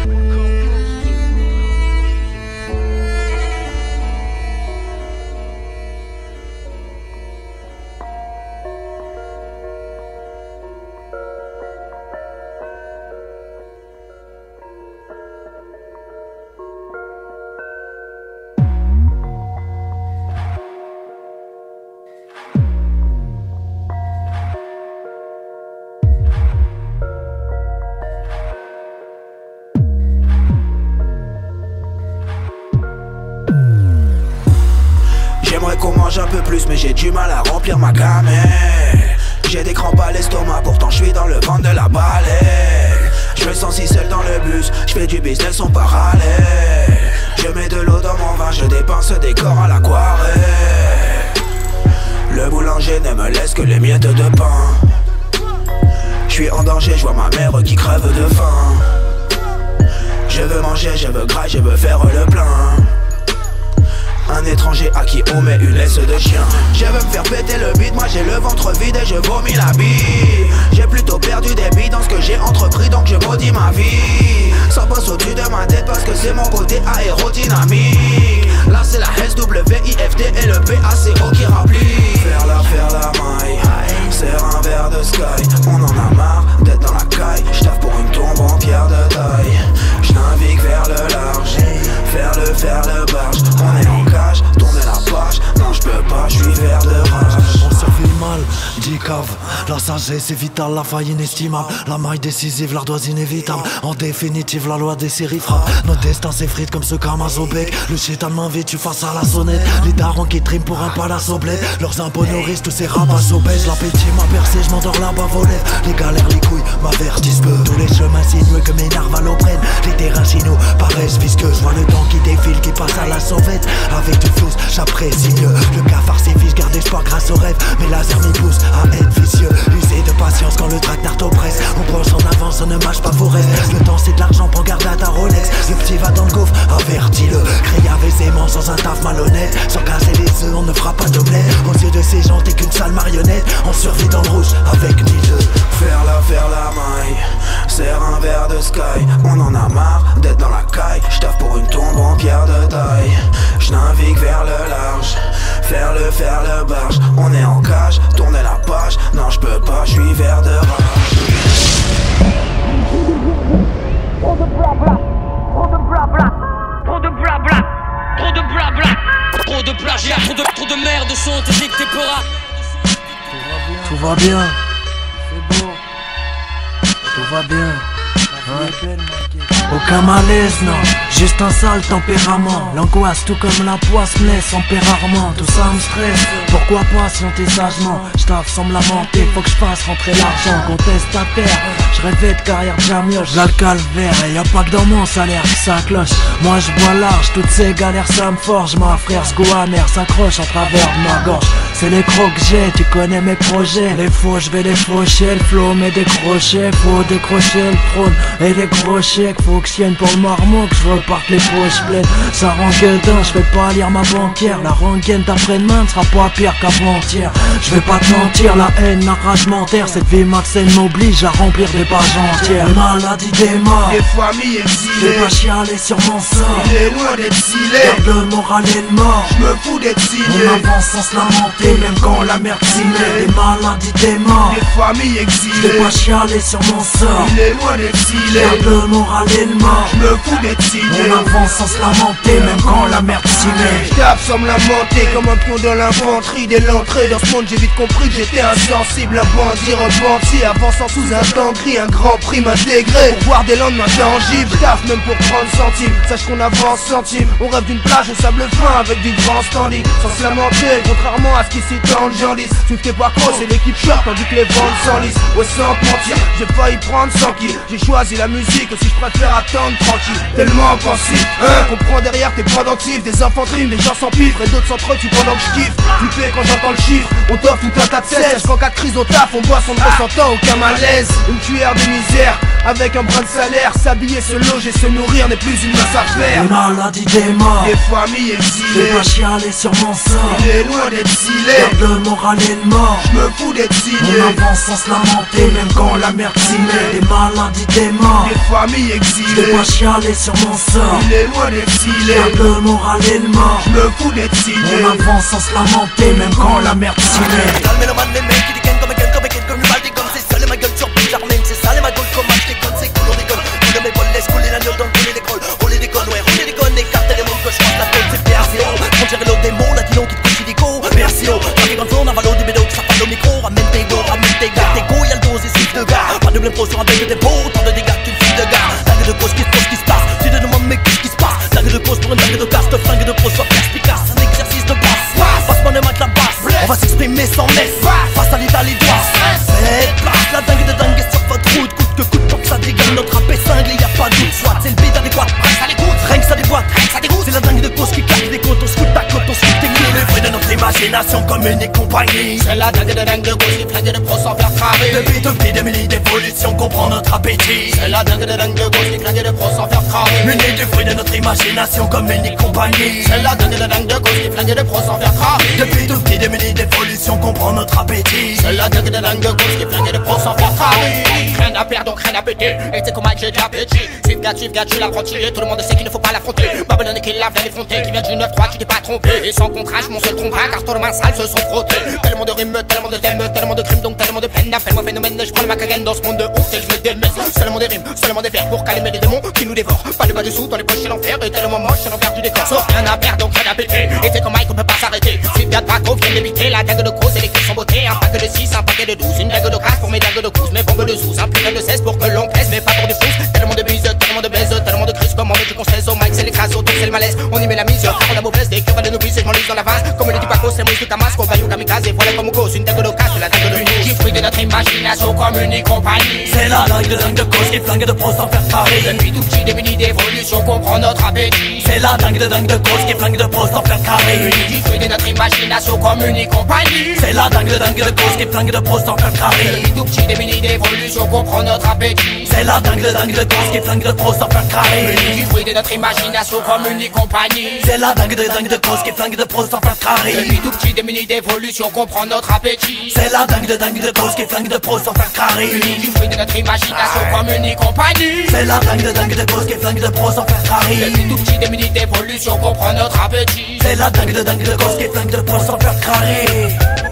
J'aimerais qu'on mange un peu plus mais j'ai du mal à remplir ma gamelle. J'ai des crampes à l'estomac, pourtant je suis dans le ventre de la baleine. Je me sens si seul dans le bus, je fais du business en parallèle. Je mets de l'eau dans mon vin, je dépense des corps à l'aquarelle. Le boulanger ne me laisse que les miettes de pain. Je suis en danger, je vois ma mère qui crève de faim. Je veux manger, je veux grailler, je veux faire le plein. Un étranger à qui on met une laisse de chien. Je veux me faire péter le bide, moi j'ai le ventre vide et je vomis la bille. J'ai plutôt perdu des billes dans ce que j'ai entrepris, donc je maudis ma vie. Ça passe au-dessus de ma tête parce que c'est mon côté aérodynamique. Là c'est la S W I F T et le P A C O qui rapplique. Faire la, faire la maille, serre un verre de sky. On en a marre d'être dans la caille. J'taffe pour une tombe en pierre de taille. J'navigue vers le large, faire le, faire le barge. On est en cage, tourner la page. Non j'peux pas, j'suis vert de rage. On survit mal, dit cave. La sagesse est vitale, la faille inestimable. La maille décisive, l'ardoise inévitable. En définitive, la loi des séries frappe. Nos destins s'effritent comme ce Kamazobek. Le chétan main vêtue face à la sonnette. Les darons qui triment pour un palace au bled. Leurs impôts nourrissent tous ces rabats obèses. L'appétit m'a percé, je m'endors là-bas vos lèvres. Les galères, les couilles m'avertissent peu. Tous les chemins sinueux que mes narvals prennent. Les terrains chez nous paraissent visqueux. Je vois le temps qui défile, qui passe à la sauvette. Avec du flouze, j'apprécie mieux. Le cafard s'effiche, garde espoir grâce au rêve. Mes lasers m'y poussent à être vicieux. Usé de patience quand le traquenard t'oppresse. On penche en avance, on ne mâche pas vos rêves. Le temps c'est de l'argent, prends garde à ta Rolex. Le petit va dans le gouffre, avertis-le. Créer aisément sans un taf malhonnête. Sans casser les œufs, on ne fera pas d'omelette. Aux yeux de ces gens, t'es qu'une sale marionnette. On survit dans le rouge avec mille œufs. Faire la, faire la maille, serre un verre de sky. On en a marre d'être dans la caille. J'taffe pour une tombe en pierre de taille. J'navigue vers le large, faire le, faire le barge. On est en cage, tourner la page. Non j'peux pas, j'suis vert de rage. Trop de blabla, trop de blabla, trop de blabla, trop de blabla, trop de plagiat, trop de, trop de merde sont éjectés pora. Tout va bien, c'est beau, tout va bien, hein? Aucun malaise, non, juste un sale tempérament. L'angoisse tout comme la poisse me laisse en paix rarement. Tout ça me stresse, pourquoi patienter sagement. J'taffe sans me lamenter, faut que j'fasse rentrer l'argent. Conteste à terre, j'rêvais de carrière bien mieux. J'la le calvaire et y'a pas que dans mon salaire que ça cloche. Moi j'bois large, toutes ces galères ça me forge. Ma frère ce goût amer s'accroche en travers de ma gorge. C'est les crocs que j'ai, tu connais mes projets. Les faux j'vais les faucher, le flow mais décrocher. Faut décrocher le trône et les gros chèques. Faut que je tienne pour le marmot, que je repartent les poches pleines. Ça rend gueudin, je vais pas lire ma banquière. La rengaine d'après-demain ne sera pas pire qu'avant-hier. Je vais pas te mentir, la haine, la rage m'enterre. Cette vie malsaine m'oblige à remplir des pages entières. Les maladies des morts, des familles exilées. Je vais pas chialer sur mon sort. Il est loin d'être stylé. Garde le moral et le mort. Je me fous d'être signé. On avance sans se lamenter, même quand la merde s'y met. Les maladies des morts, des familles exilées. Je vais pas chialer sur mon sort. Il est loin d'être stylé. Garde le moral et le mort. Je me fous d'être signé. On avance sans se lamenter, même quand la merde s'y met. J'tape sans me lamenter comme un pion dans l'infanterie. Dès l'entrée dans ce monde j'ai vite compris que j'étais insensible. Un bandit repenti avançant sous un temps gris. Un grand prix m'intégrer pour voir des lendemains tangibles. J'taffe même pour trente centimes. Sache qu'on avance centime. On rêve d'une plage au sable fin avec du grand standing. Sans se lamenter, contrairement à ce qui s'y tente jandis. Tu fais pas quoi, c'est l'équipe short tandis que les ventes s'enlisent. Ouais sans te mentir, j'ai failli prendre cent kills. J'ai choisi la musique aussi je préfère attendre tranquille. Tellement pensif, hein, comprends derrière tes pendentifs. Des enfants trimes, des gens sans pifre et d'autres s'entretuent pendant que je kiffe. Flippé quand j'entends le chiffre, on t'offre tout un tas de seize. Qu'en cas de crise au taf, on boit son ne ressentant aucun malaise. Une cuillère de misère, avec un brin de salaire. S'habiller, se loger, se nourrir n'est plus une mince affaire. Les maladies des morts, des familles exilées. Je vais pas chialer sur mon sort. Il est loin d'être stylé. Garde le moral et le mort. Je me fous d'être signé. On avance sans se lamenter, même quand la merde s'y met. Les maladies des morts, des familles exilées. Je vais pas chialer sur mon sort. Il est loin d'être stylé. Garde le moral et le mort. Je me fous d'être signé. On avance sans se lamenter, même quand la merde s'y met. Calmez le man, les mecs qui dégainent comme un gun, comme un gun, comme une balle des gommes. C'est ça les ma gueule sur bizarre même. C'est ça les ma gueule comme match des connes. C'est cool on déconne. Tout de mes balles laisse couler la gueule dans le couler l'école. Rouler des connes, ouais, rouler des connes. Écarter les mots que je pense la tête, c'est P R C O. Frontière l'eau des mots, latino qui te couche illico. Merci oh, trafic dans le fond, avalo du bédo, que ça parle au micro. Ramène tes go, ramène tes gars, tes go, y'a le dos et six de gars. Pas de blé pro sur un bec de dépôt, autant de dégâts qu'une fille de gars. Dingue de cause, qu'est-ce qui se passe? Tu te demandes mais qu'est-ce qui se passe? Dingue de cause pour une dingue de casse, de flingue de pro soit perspicace. Un exercice de basse, passe-moi le mic la basse. On va s'exprimer sans laisse, face à l'Italie doit. Faites place, la dingue de dingue est sur votre route. Coûte que coûte, tant que ça dégaine, notre rap est cinglé, y'a pas de doute. Soit c'est le beat adéquat, rien que ça l'écoute, rien que ça déboîte, rien que ça dégoûte. C'est la dingue de cause qui claque des côtes, on scoute ta côte, on scoute tes clés. Le fruit de notre imagination commune et compagnie. C'est la dingue de dingue de cause qui flingue de pro sans faire cramer. Depuis tout petit, des milliers d'évolutions, comprend notre appétit. C'est la dingue de dingue de cause qui flingue de pro sans faire cramer. Munis du fruit de notre imagination commune et compagnie. C'est la dingue de dingue de cause qui flingue de pro sans faire cramer. Depuis tout petit, des milliers d'évolutions, comprend notre appétit. C'est la dingue de dingue de cause qui flingue de pro sans faire cramer. Rien à perdre donc rien à péter. Et c'est comment j'ai déjà pété. Suive gars, suive gars, tu l'apprenti. Tout le monde sait qu'il ne faut pas l'affronter. Babylone qui lave l'effronté, qui vient du neuf trois, tu t'es pas trompé. Et sans contrat, je m'en seul trompe pas, car trop de mains sales se sont frottées. Tellement de rimes, tellement de thèmes, tellement de crimes, donc tellement de peine. Appelle-moi phénomène, je prends le macagène dans ce monde de ouf et je me démesse. Seulement des rimes, seulement des vers pour calmer les démons qui nous dévorent. Pas de bas dessous, dans les poches c'est l'enfer. Et tellement moche, c'est l'enfer du décor. Sauf rien à perdre, donc rien à péter. Et c'est comme Mike, on peut pas s'arrêter. Si bien de Paco vient d'éviter la dague de grosse et les cris sont beauté. Un paquet de six, un paquet de douze, une dague de crasse pour mes dagues de coups, mes bombes de sous, un putain de seize pour que l'on pèse, mais pas pour des fous. Tellement de bise, tellement de baise, tellement de crise, comment veux-tu qu'on se laisse au mic, c'est l'écrase, au c'est le malaise. On y met la mise, on a mauvaise, des cures de nos et je m'enlise dans la vase. Comme le dit Paco, c'est le mousse de Tamas, qu'on va you kamikaze, et voilà comme cause, une dague de casse, la dague de l'unique. Qui fruit de notre imagination comme une compagnie. C'est la dingue de dingue de cause qui flingue de pro sans faire carré. Depuis tout petit, des munis d'évolution, comprend notre appétit. C'est la dingue de dingue de cause qui flingue de pro sans faire carré. Qui fruit de notre imagination comme une compagnie. C'est la dingue de dingue de cause qui flingue de pro sans faire carré. Depuis tout petit, des munis d'évolution, comprend notre appétit. C'est la dingue de dingue de cause qui flingue de pro sans faire carré. Qui fruit de notre imagination comme une compagnie. C'est la dingue de dingue de cause qui flingue de pro sans faire carré. Depuis tout petit, des munis d'évolution, comprend notre appétit. C'est la dingue de dingue de cause qui flingue de pro sans faire carré. Qui fruit de notre imagination comme une compagnie. C'est la dingue de dingue de cause qui flingue de pro sans faire carré. Depuis tout petit, des munis d'évolution, comprend notre appétit. C'est la dingue de dingue de cause qui flingue de pro sans faire carré.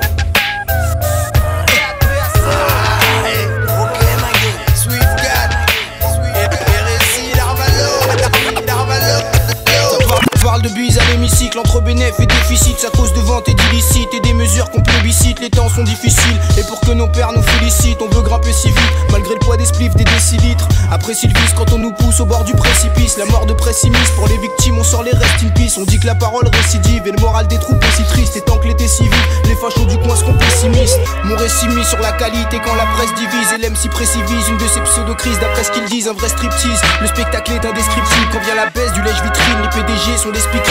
Parle de bise à l'hémicycle, entre bénéf et déficit, ça cause de vente et d'illicite et des mesures qu'on plébiscite. Les temps sont difficiles et pour que nos pères nous félicitent, on veut grimper si vite malgré le poids des spliffs des décilitres. Après Sylvis quand on nous pousse au bord du précipice, la mort de pessimiste pour les victimes, on sort les restes in peace. On dit que la parole récidive et le moral des troupes est si triste. Et tant que l'été si vite, les fachos du coin seront pessimistes. Mon récit mis sur la qualité quand la presse divise et l'M C précivise une de ces pseudo-crises. D'après ce qu'ils disent, un vrai striptease. Le spectacle est indescriptible quand vient la baisse du lèche-vitrine. Les P D G sont des speakerines avec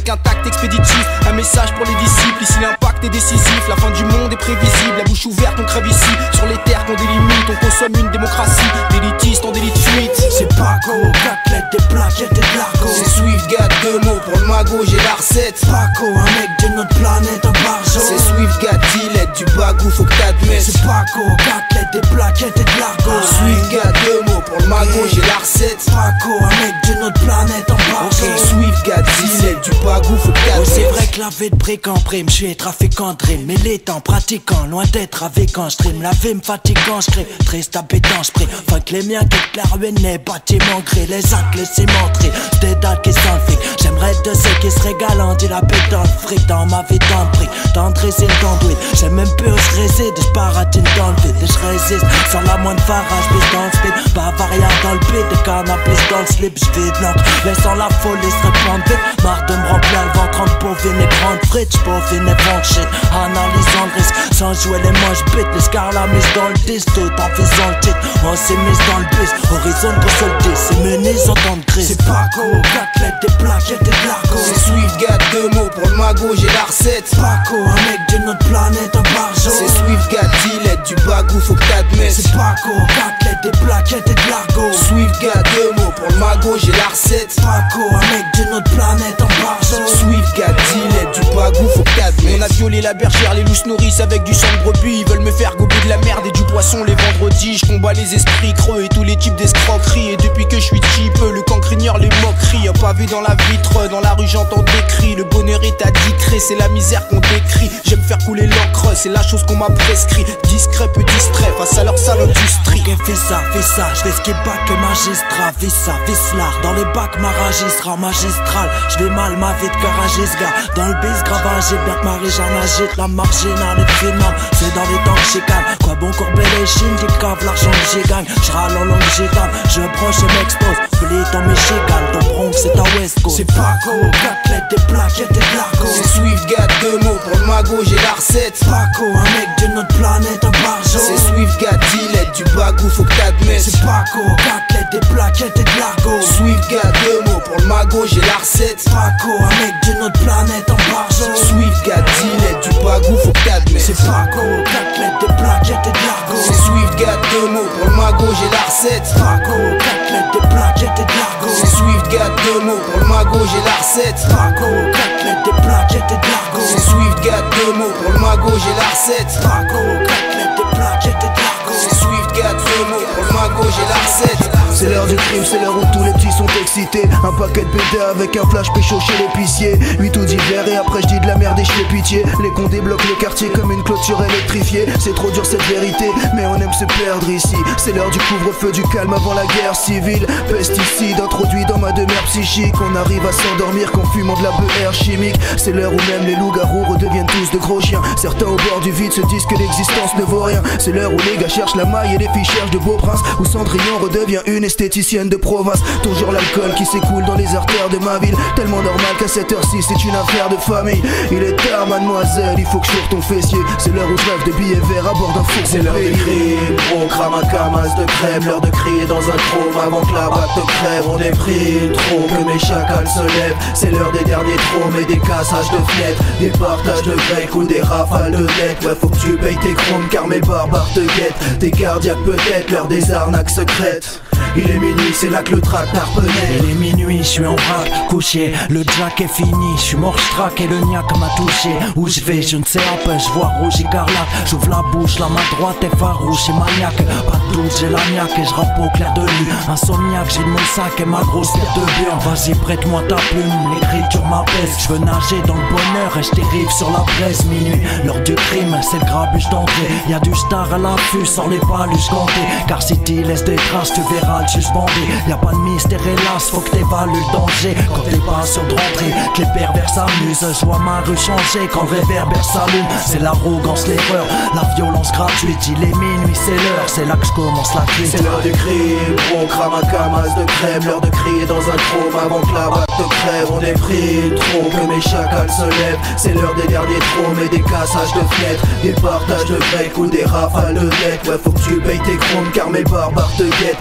un tact expéditif. Un message pour les disciples, ici l'impact est décisif. La fin du monde est prévisible, la bouche ouverte on crève ici. Sur les terres qu'on délimite, on consomme une démocratie. D'élitiste en délit de fuite. C'est Paco, quatre lettres, des plaquettes et de l'argot. C'est Swiftgat, deux mots pour le magot, j'ai la recette. Paco, un mec de notre planète, un barjo. C'est Swiftgat, dix lettres, du bagou, faut que t'admettes. C'est Paco, quatre lettres, des plaquettes et de l'argot. Swiftgat, deux mots pour le magot, j'ai la recette. Paco, un mec de notre planète, un barjo. Swiftgat, dix lettres, du bagou, faut que t'admettes. Oh, c'est vrai que la vie de brique en prime, je suis trafiquant de rime. Mais l'étant pratiquant, loin d'être avec un stream. La vie me fatigue quand je crée, triste appétant, je prie. Enfin que les miens quittent la ruine, les bâtiments gris. Les actes laissés montrer, des dates qui s'en fait. J'aimerais de ceux qui se régalent, on dit la paix dans le fric. Dans ma vie dans le prix, d'entrer c'est le conduit. J'aime même peu où je réside, je paratine dans le vide. Et je résiste, sans la moindre farage, pisse dans le speed. Bavaria dans le beat, des cannabis dans le slip. Je vide l'encre, laissant la folie se répandre vite. Marre de me remplir le ventre en pauvine et grande frite. J'pauvine et bon shit, analysant le risque. Sans jouer les moches bits, les scarlamis dans le disque. Tout en faisant le titre, on s'est mis dans le bus. Horizon de solde, c'est mené en temps de crise. C'est Paco, quatre lettres, des plaquettes et de l'argot. C'est Swiftgat, deux mots pour le magot, j'ai la recette. Paco, un mec de notre planète, un barjo. C'est Swiftgat, dix lettres, du bagou, faut que t'admettes. C'est Paco, quatre lettres, des plaquettes et de l'argot. Swiftgat, deux mots pour le magot, j'ai la recette. Paco, un mec de notre planète, un barjo. Swiftgat, dix lettres, du bagou, faut que t'admettes. On a violé la bergère, les loups se nourrissent avec du sang de brebis. Ils veulent me faire gober de la merde et du poisson les vendredis. Je combats les esprits creux et tous les types d'escroqueries. Et depuis que je suis cheap, le cancrinière les moqueries. Y'a pas vu dans la vitre, dans la rue j'entends des cris. Le bonheur est à dix, c'est la misère qu'on décrit. J'aime faire couler l'encre, c'est la chose qu'on m'a prescrit. Discret peu distrait face à leur sale industrie. Ok, fais ça, fais ça, je fais ce qui est bac que magistrat. Vis ça, vis l'art, dans les bacs ma rage sera magistrale. Je vais mal ma vie de garagiste gars. Dans le bis gravage, bien que Marie j'en agite. La marginale est criminelle, c'est dans les temps que j'y calme. Quoi bon courber les chines, qui cave l'argent que j'y gagne. Je râle en langue gitane, je broche et m'expose. Plis ton Michigan, ton Bronx c'est ta West Coast. C'est Paco, quatre lettres, des plaquettes et de l'argot. C'est Swiftgat, deux mots pour le magot, j'ai la recette. Paco, un mec de notre planète, un barjo. C'est Swiftgat, dix lettres, du bagou, faut que t'admettes. C'est Paco, quatre lettres, des plaquettes et de l'argot. Swiftgat, deux mots pour le magot, j'ai la recette. Paco, un mec de notre planète, un barjo. Swiftgat, dix lettres, du bagou, faut que t'admettes. C'est Paco, quatre lettres, des plaquettes et de l'argot. C'est Swiftgat, deux mots pour le magot, j'ai la recette. Paco, quatre lettres, des plaquettes et de l'argot. C'est Swiftgat, deux mots pour le magot, j'ai la recette. Paco, quatre lettres, des plaquettes et de l'argot. C'est Swiftgat, deux mots pour le magot, j'ai la recette. Paco, quatre lettres, des plaquettes et de l'argot. C'est Swiftgat, deux mots pour le magot, j'ai la recette. C'est l'heure du crime, c'est l'heure où tous les petits sont excités. Un paquet de pété avec un flash pécho chez l'épicier. huit ou dix verres et après je dis de la merde et je fais pitié. Les cons débloquent le quartier comme une clôture électrifiée. C'est trop dur cette vérité, mais on aime se perdre ici. C'est l'heure du couvre-feu, du calme avant la guerre civile. Pesticides introduits dans ma demeure psychique. On arrive à s'endormir qu'en fumant de la beurre chimique. C'est l'heure où même les loups-garous redeviennent tous de gros chiens. Certains au bord du vide se disent que l'existence ne vaut rien. C'est l'heure où les gars cherchent la maille et les filles cherchent de beaux princes. Où Cendrillon redevient une esthéticienne de province. Toujours l'alcool qui s'écoule dans les artères de ma ville. Tellement normal qu'à cette heure-ci c'est une affaire de famille. Il est tard mademoiselle, il faut que je tire ton fessier. C'est l'heure où je rêve de billets verts à bord d'un four. C'est l'heure de crier, gros cramacamas de crème. L'heure de crier dans un chrome avant que la batte te crève. On est pris trop que mes chacals se lèvent. C'est l'heure des derniers trônes et des cassages de fenêtres. Des partages de break ou des rafales de dettes. Ouais, faut que tu payes tes chromes car mes barbares te guettent. T'es cardiaque peut-être, l'heure des arnaques secrètes. Il est minuit, c'est là que le trac tarpenait. Il est minuit, je suis en vrac, couché. Le jack est fini, je suis mort, j'traque et le niaque m'a touché. Où je vais, je ne sais pas, je vois rouge écarlate. J'ouvre la bouche, la main droite est farouche et maniaque. Pas de doute, j'ai la niaque et je rappe au clair de lune. Insomniaque, j'ai de mon sac et ma grosse tête de bure. Vas-y, prête-moi ta plume, l'écriture m'apaise. Je veux nager dans le bonheur et je dérive sur la presse. Minuit, l'heure du crime, c'est le grabuge d'entrée. Y'a du star à l'affût, sans les paluches gantées. Car si t'y laisses des traces, tu verras. Juste bandé, y'a pas de mystère hélas, faut que t'évalues le danger. Quand t'es pas sur de rentrée, que les pervers s'amusent. Je vois ma rue changer quand le réverbère s'allume. C'est l'arrogance, l'erreur, la violence gratuite. Il est minuit, c'est l'heure, c'est là que je commence la crise. C'est l'heure de crier, gros cramacamas de crème. L'heure de crier dans un chrome avant que la batte te crève. On est pris trop que mes chacals se lèvent. C'est l'heure des derniers trônes et des cassages de fenêtres. Des partages de break ou des rafales de dettes. Ouais, faut que tu payes tes chromes car mes barbares te guettent. Tes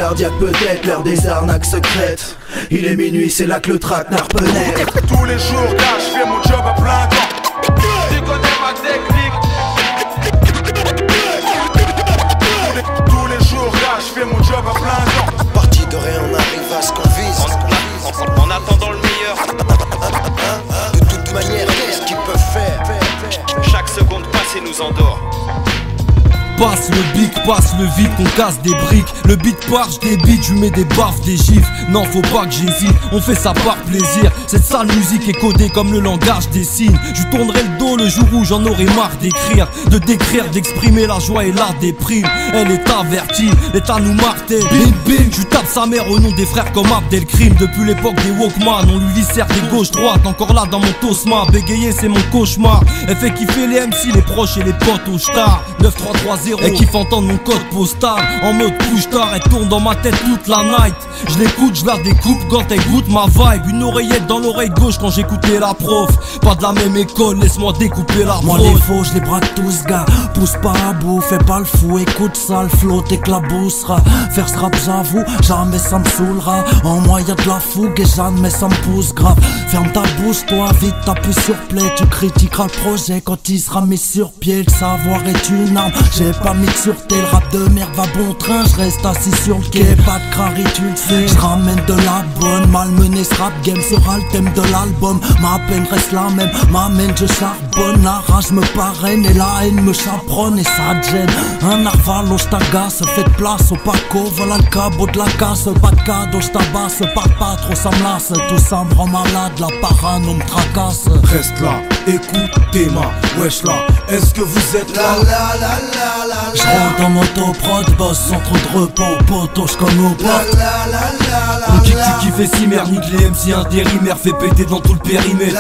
cardiaque peut-être, l'heure des arnaques secrètes. Il est minuit, c'est là que le traquenard pénètre. Tous les jours, gars, je fais mon job à plein temps. Tu connais ma technique. Tous les jours, gars, je fais mon job à plein temps. Parti de rien, on arrive à ce qu'on vise. En, en, en attendant le meilleur. De toute manière, qu'est-ce qu'ils peuvent faire? Chaque seconde passée nous endort. Passe le bic, passe le vide, qu'on casse des briques. Le beat part, j'débite, je mets des baffes, des gifs. Non, faut pas que j'hésite, on fait ça par plaisir. Cette sale musique est codée comme le langage des signes. Je tournerai le dos le jour où j'en aurai marre d'écrire, de décrire, d'exprimer la joie et la déprime. Elle est avertie, l'État nous martèle. Bing bing, je tape sa mère au nom des frères comme Abdelkrim. Depuis l'époque des Walkman, on lui lissère des gauches-droites. Encore là dans mon tosma, bégayer c'est mon cauchemar. Elle fait kiffer les M C, les proches et les potes au star. neuf trois trois zéro. Elle kiffe entendre mon code postal en mode couche-tard. Elle tourne dans ma tête toute la night. Je l'écoute, je la découpe quand elle goûte ma vibe. Une oreillette dans l'oreille gauche quand j'écoutais la prof. Pas de la même école, laisse-moi découper la Moi les faux, je les braque tous gars. Pousse pas à bout, fais pas le fou. Écoute ça, le flow t'éclaboussera. Faire ce rap j'avoue, jamais ça me saoulera. En moi y'a de la fougue et jamais ça me pousse grave. Ferme ta bouche toi, vite t'appuies sur play. Tu critiqueras le projet quand il sera mis sur pied. Le savoir est une arme, j'ai pas mis sur tes le rap de merde va bon train, je reste assis sur le quai, pas de crari tu le sais. Je ramène de la bonne, malmené ce rap game sera le thème de l'album. Ma peine reste la même, m'amène je charbonne. La rage me parraine et la haine me chaperonne et ça te gêne. Un narvalo je t'agace, fais de place au Paco, voilà le cabot de la casse. Pas de cadeau je tabasse, parle pas trop ça me lasse. Tout ça me rend malade, la parano me tracasse. Reste là, écoute tes mains, wesh là, est-ce que vous êtes là? La la la la la. Je rentre en moto-prod, boss sans trop de repos, poteau, j'conne au pote. On kick qui fait si merde, nique les M C intérimaires, fait péter dans tout le périmètre.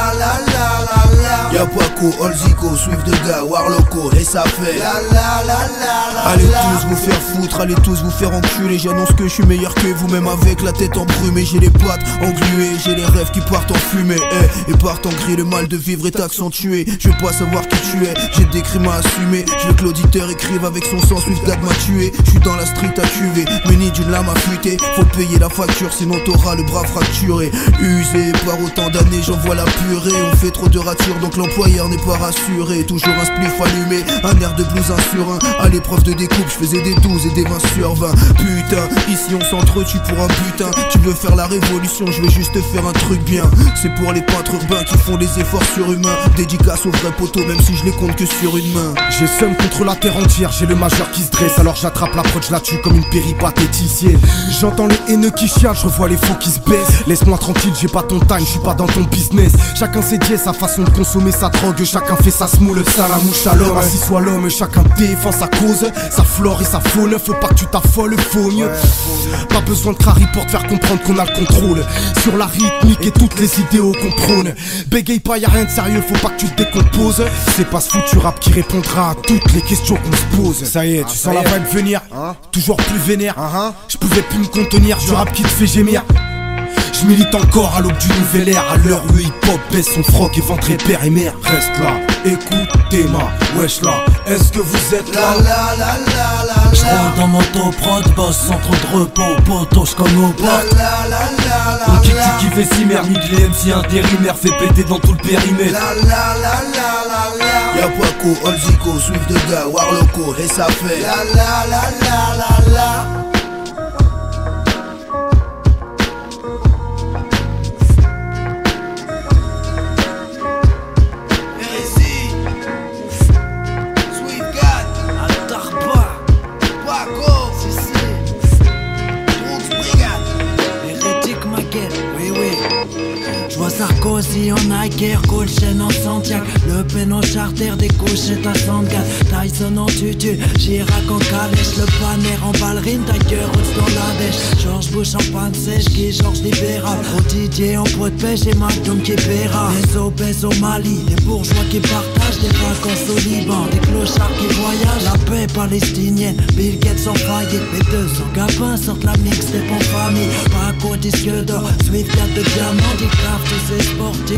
Y'a Paco, Olzico, Swift de gars, Warloco, et ça fait. Allez tous vous faire foutre, allez tous vous faire enculer. J'annonce que je suis meilleur que vous, même avec la tête embrumée. J'ai les pattes engluées, j'ai les rêves qui partent en fumée, eh, et partent en gris. Le mal de vivre est accentué. Je veux pas savoir qui tu es, j'ai des crimes à assumer. Je veux que l'auditeur écrive avec son sang, Swift Gag m'a tué. Je suis dans la street à cuver, muni d'une lame à fuiter. Faut payer la facture, sinon t'auras le bras fracturé. Usé par autant d'années, j'en vois la purée. On fait trop de ratures, donc l'employeur n'est pas rassuré. Toujours un spliff allumé, un air de blues un sur un. À l'épreuve de découpe, je faisais des douze et des vingt sur vingt. Putain, ici on s'entretue pour un butin. Tu veux faire la révolution, je vais juste te faire un truc bien. C'est pour les peintres urbains qui font des efforts surhumains. Dédicace aux vrais poteaux, même si je les compte que sur une main. J'ai seum contre la terre entière, j'ai le majeur qui se dresse. Alors j'attrape la prod, je la tue comme une péripatéticienne. J'entends les haineux qui chialent, je revois les faux qui se baissent. Laisse-moi tranquille, j'ai pas ton time, je suis pas dans ton business. Chacun sait dié, sa façon de consommer sa drogue. Chacun fait sa smoule, ça la mouche à l'homme. Ainsi soit l'homme, chacun défend sa cause, sa flore et sa faune. Faut pas que tu t'affoles, faut mieux. Pas besoin de crari pour te faire comprendre qu'on a le contrôle sur la rythmique et toutes les idéaux qu'on prône. Bégaye pas, y'a rien de sérieux, faut pas que tu te décomposes. C'est pas ce foutu rap qui répondra à toutes les questions qu'on se pose. Ça y est, tu sens la vibe venir, toujours plus vénère. Je pouvais plus me contenir, du rap qui te fait gémir. Je milite encore à l'aube du nouvel ère, à l'heure où le hip-hop baisse son froc et ventre et père et mère. Reste là, écoute tes mains, wesh là, est-ce que vous êtes là? Je rentre en moto-prod, boss sans trop de repos, poteau, j'conne au pote. On kick qui fait si merde, nique les M C intérimaires, fait péter dans tout le périmètre. Y'a Paco, Olzico, Swift de gars, Warloco, et ça fait. La la la la la la. Sarkozy en Nike, Colchen en Santiago, Le Pen en charter, des couchettes à Sandgal, Tyson en tutu, Chirac en calèche, le Panner en ballerine, Tiger Woods dans la dèche, George Bush en panne sèche, qui Georges libéral, Didier en pot de pêche et Magnum qui paiera. Les obèses au Mali, les bourgeois qui partagent des vacances au Liban, des clochards qui voyagent, la paix palestinienne, Bill Gates en faillite, les deux cents gabins sortent la mixtape en famille, Paco disque d'or, Swift garde de diamant, des craft tous ces sportifs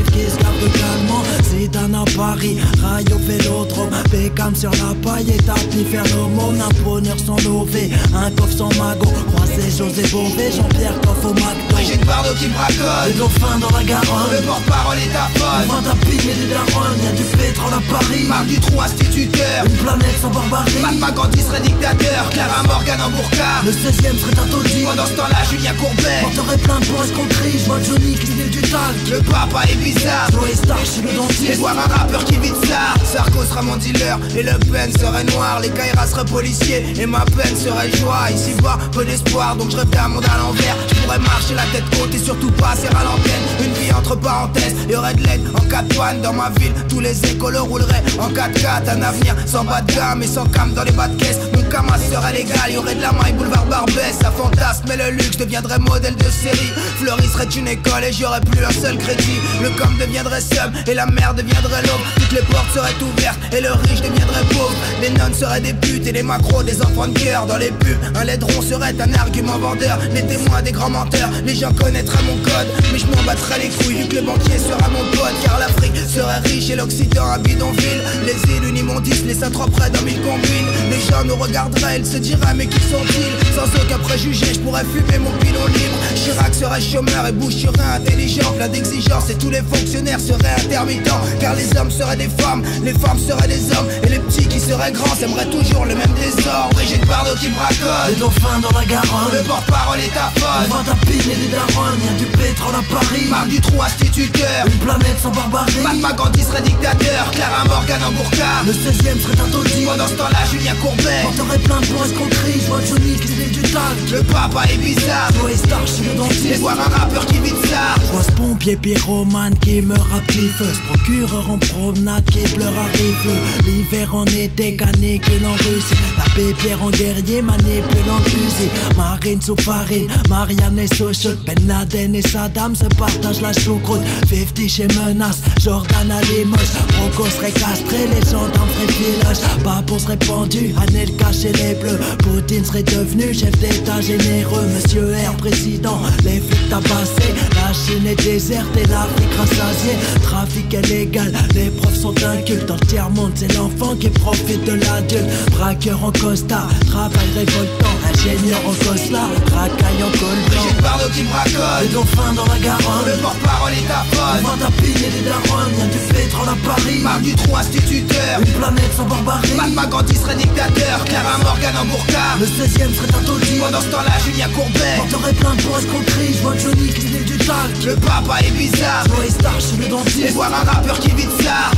qui se garde calmement. Zidane à Paris, rail au vélodrome, Beckham sur la paille et tapis faire l'homo. Napoléon sans lové, un coffre sans magot, croisé José Bové, Jean-Pierre Coff au McDo. Brigitte Bardot qui bracole, les dauphins dans la Garonne, le porte-parole est à folle. On vend à pile et des darons, y'a du pétrole à Paris. Marc Dutroux instituteur, une planète sans barbarie. Mahatma Gandhi serait dictateur, Clara Morgan en burqa. Le seizième serait un taudis. Pendant ce temps-là, Julien Courbet porterait plainte pour escroquerie. Je vois Johnny qui se du talc. Le papa est bizarre, Joey Star chez le dentiste. Et voir un rappeur qui vide ça. Sarko sera mon dealer et Le Pen serait noir. Les Kaira seraient policiers et ma peine serait joie. Ici bas, peu d'espoir, donc je rêve d'un monde à l'envers. Je pourrais marcher la tête haute et surtout pas serrer à l'antenne. Une vie entre parenthèses, y'aurait de l'aide en cas de panne. Dans ma ville, tous les écolos rouleraient en quatre quatre. Un avenir sans bas de gamme et sans cam dans les bas de caisse. Mon camas serait légal, y'aurait de la maille, boulevard Barbès. Ça fantasme mais le luxe deviendrait modèle de série. Fleury serait une école et j'aurais plus un seul crédit. Le com deviendrait sub et la mer deviendrait l'aube. Toutes les portes seraient ouvertes et le riche deviendrait pauvre. Les nonnes seraient des putes et les macros des enfants de cœur. Dans les pubs, un laidron serait un argument vendeur. Les témoins des grands menteurs, les gens connaîtraient mon code. Mais je m'en battrais les couilles vu que le banquier sera mon pote. Car l'Afrique serait riche et l'Occident un bidonville. Les îles une immondice, les satraperais dans mille combines. Les gens nous regarderaient, ils se diraient mais qui sont-ils? Sans aucun préjugé, je pourrais fumer mon pilon libre. Chirac serait chômeur et Bush serait intelligent. Plein d'exigences et tous les fonctionnaires seraient intermittents. Car les hommes seraient des femmes, les femmes seraient des hommes. Et les petits qui seraient grands s'aimeraient toujours le même désordre. Brigitte Bardot qui bracole, les dauphins dans la Garonne, le porte-parole est à folle. On vend à pile et des darons, y'a du pétrole à Paris. Marc Dutroux instituteur, une planète sans barbarie. Mahatma Gandhi serait dictateur, Clara Morgan en burqa. Le seizième serait un taudis. Pendant ce temps-là, Julien Courbet porterait plainte pour escroquerie. Je vois Johnny qui se du talc. Le papa est bizarre, Joey Star chez le dentiste. Et voir un rappeur qui vide ça. Je vois ce pompier pyromane qui meurt à petit feu. Ce procureur en promenade qui pleure à rifle. L'hiver en été canicule en Russie. La pépière en guerrier manipulant le fusil. Marine sous farine, Marianne et Sochot. Ben Laden et Saddam se partagent la choucroute. Fifty chez Menace, Jordan à Limoges. Rocco serait castré, les gendarmes feraient village. Babon serait pendu, Anelka chez les bleus. Poutine serait devenu chef d'état généreux. Monsieur R, président, les flics tabassés. La Chine est déserte et l'Afrique rassasiée. Trafic illégal, les profs sont incultes. Dans le tiers-monde, c'est l'enfant qui profite de l'adulte. Braqueur en costard, travail révoltant. Ingénieur en cosla, racaille en col blanc. Brigitte Bardot qui bracole, les dauphins dans la Garonne, le porte-parole est à folle. On vend à pile et des darons, y'a du pétrole à Paris. Marc Dutroux instituteur, une planète sans barbarie. Mahatma Gandhi serait dictateur, Clara Morgan en burqa. Le seizième serait un taudis. Pendant ce temps-là, Julien Courbet porterait plainte pour escroquerie. Je vois Johnny qui se du talc. Le papa est bizarre, Joey Star chez le dentiste. Et voir un rappeur qui vide ça.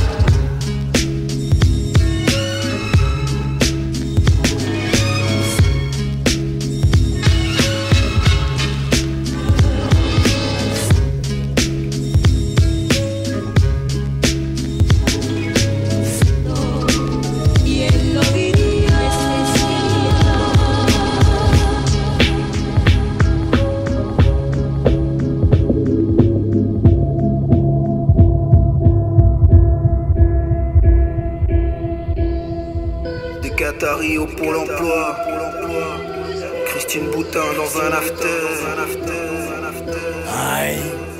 Qatari au Pôle emploi, Christine Boutin dans un after. Aïe,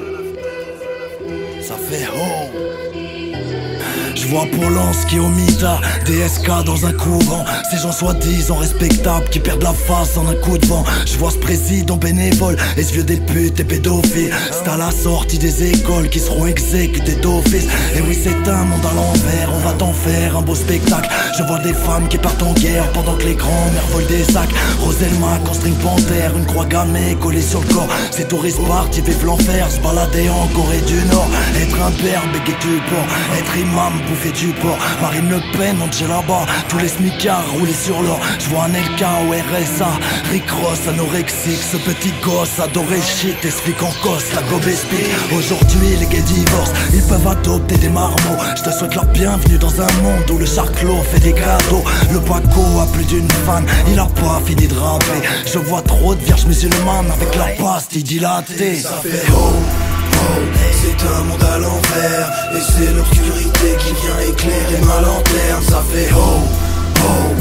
ça fait oh. Je vois Polanski au Mita, D S K dans un couvent. Ces gens soi-disant respectables qui perdent la face en un coup de vent. Je vois ce président bénévole et ce vieux des putes et pédophiles. C'est à la sortie des écoles qui seront exécutés d'office. Et oui, c'est un monde à l'envers, on va t'en faire un beau spectacle. Je vois des femmes qui partent en guerre pendant que les grands-mères volent des sacs. Roselma en string panthère, une croix gammée collée sur le corps. Ces touristes partent, ils vivent l'enfer, se balader en Corée du Nord. Être un père, béguer du port, être imam, bouffer du porc. Marine Le Pen, on tient là-bas, tous les smicards roulés sur l'or. Je vois un L K au R S A, Rick Ross, anorexique. Ce petit gosse adoré shit, explique en cosse, la gobe explique. Aujourd'hui les gays divorcent, ils peuvent adopter des marmots. Je te souhaite la bienvenue dans un monde où le charclos fait des cadeaux. Le Paco a plus d'une fan, il a pas fini de rapper. Je vois trop de vierges musulmanes avec la pastille dilatée. Ça fait oh, oh, c'est un monde à l'envers. Et c'est l'obscurité qui vient éclairer ma lanterne. Ça fait oh, oh, c'est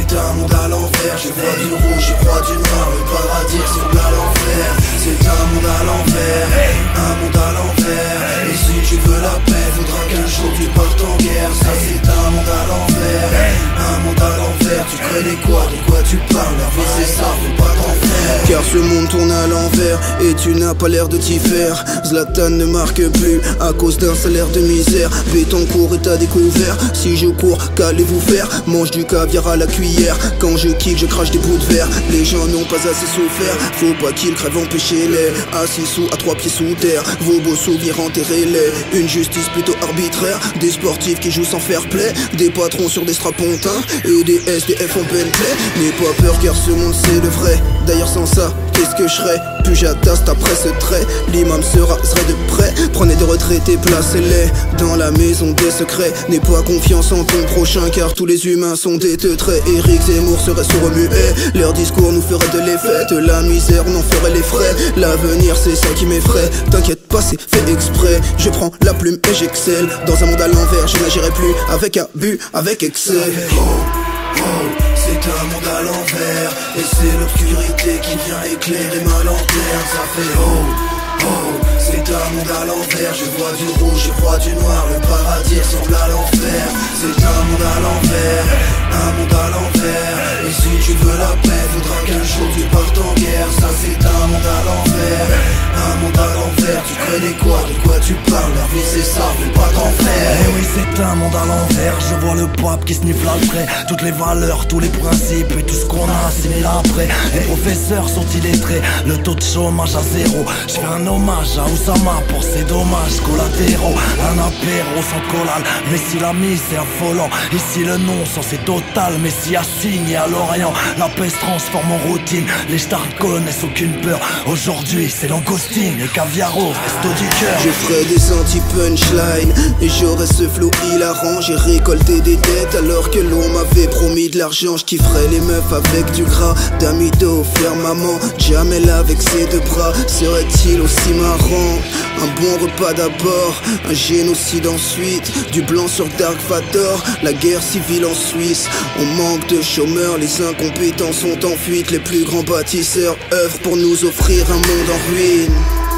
c'est un monde à l'envers. Je vois du rouge, je vois du noir, le paradis ressemble à l'enfer. C'est un monde à l'envers, un monde à l'envers. Et si tu veux la paix, faudra qu'un jour tu partes en guerre. Ça c'est un monde à l'envers, un monde à l'envers. Tu connais quoi, de quoi tu parles? La vie c'est ça, faut pas t'en faire. Car ce monde tourne à l'envers et tu n'as pas l'air de t'y faire. Zlatan ne marque plus à cause d'un salaire de misère. Bétoncourt est à découvert. Si je cours, qu'allez-vous faire? Mange du caviar à la cuillère. Quand je kick, je crache des bouts de verre. Les gens n'ont pas assez souffert. Faut pas qu'ils crèvent empêchez-les. Assis sous, à trois pieds sous terre. Vos beaux souvenirs enterrez-les. Une justice plutôt arbitraire. Des sportifs qui jouent sans fair play. Des patrons sur des strapontins. Et des S D F en Bentley. N'aie pas peur car ce monde c'est le vrai. D'ailleurs sans ça, qu'est-ce que je serais? Plus j'attaste après ce trait. L'imam se raserait de près. Prenez des retraités, placez-les dans la maison des secrets. N'aie pas confiance en ton prochain car tous les humains sont des teutrés. Éric Zemmour serait sourd-muet. Leur discours nous ferait de l'effet. De la misère on en ferait les frais. L'avenir c'est ça qui m'effraie. T'inquiète pas c'est fait exprès. Je prends la plume et j'excelle. Dans un monde à l'envers je n'agirai plus avec abus, avec excès. Oh, oh. C'est un monde à l'envers. Et c'est l'obscurité qui vient éclairer ma lanterne. Ça fait oh, oh. C'est un monde à l'envers. Je vois du rouge, je vois du noir. Le paradis ressemble à l'enfer. C'est un monde à l'envers, un monde à l'envers. Et si tu veux la paix, faudra qu'un jour tu partes en guerre. Ça c'est un monde à l'envers, un monde à l'envers. Tu connais quoi, de quoi tu parles? La vie c'est ça, faut pas t'en faire. Eh oui c'est un monde à l'envers. Je vois le pape qui sniffe l'alfray. Toutes les valeurs, tous les principes et tout ce qu'on a assimilé après. Les professeurs sont illettrés, le taux de chômage à zéro. Je fais un hommage à Oussama pour ses dommages collatéraux. Un apéro sans collal, mais si la mise est affolant. Ici le non-sens est total, mais si à Signe et à Lorient la paix se transforme en routine. Les stars connaissent aucune peur. Aujourd'hui c'est langoustine et caviaro, resto du cœur. Je ferai des anti-punchlines et j'aurai ce flow hilarant. J'ai récolté des dettes alors que l'on m'avait promis de l'argent. Je kifferais les meufs avec du gras. D'amido, maman, Jamel avec ses deux bras. Serait-il aussi marrant? Un bon repas d'abord, un génocide ensuite. Du blanc sur Dark Vador, la guerre civile en Suisse. On manque de chômeurs, les incompétents sont en fuite. Les plus grands bâtisseurs œuvrent pour nous offrir un monde en ruine.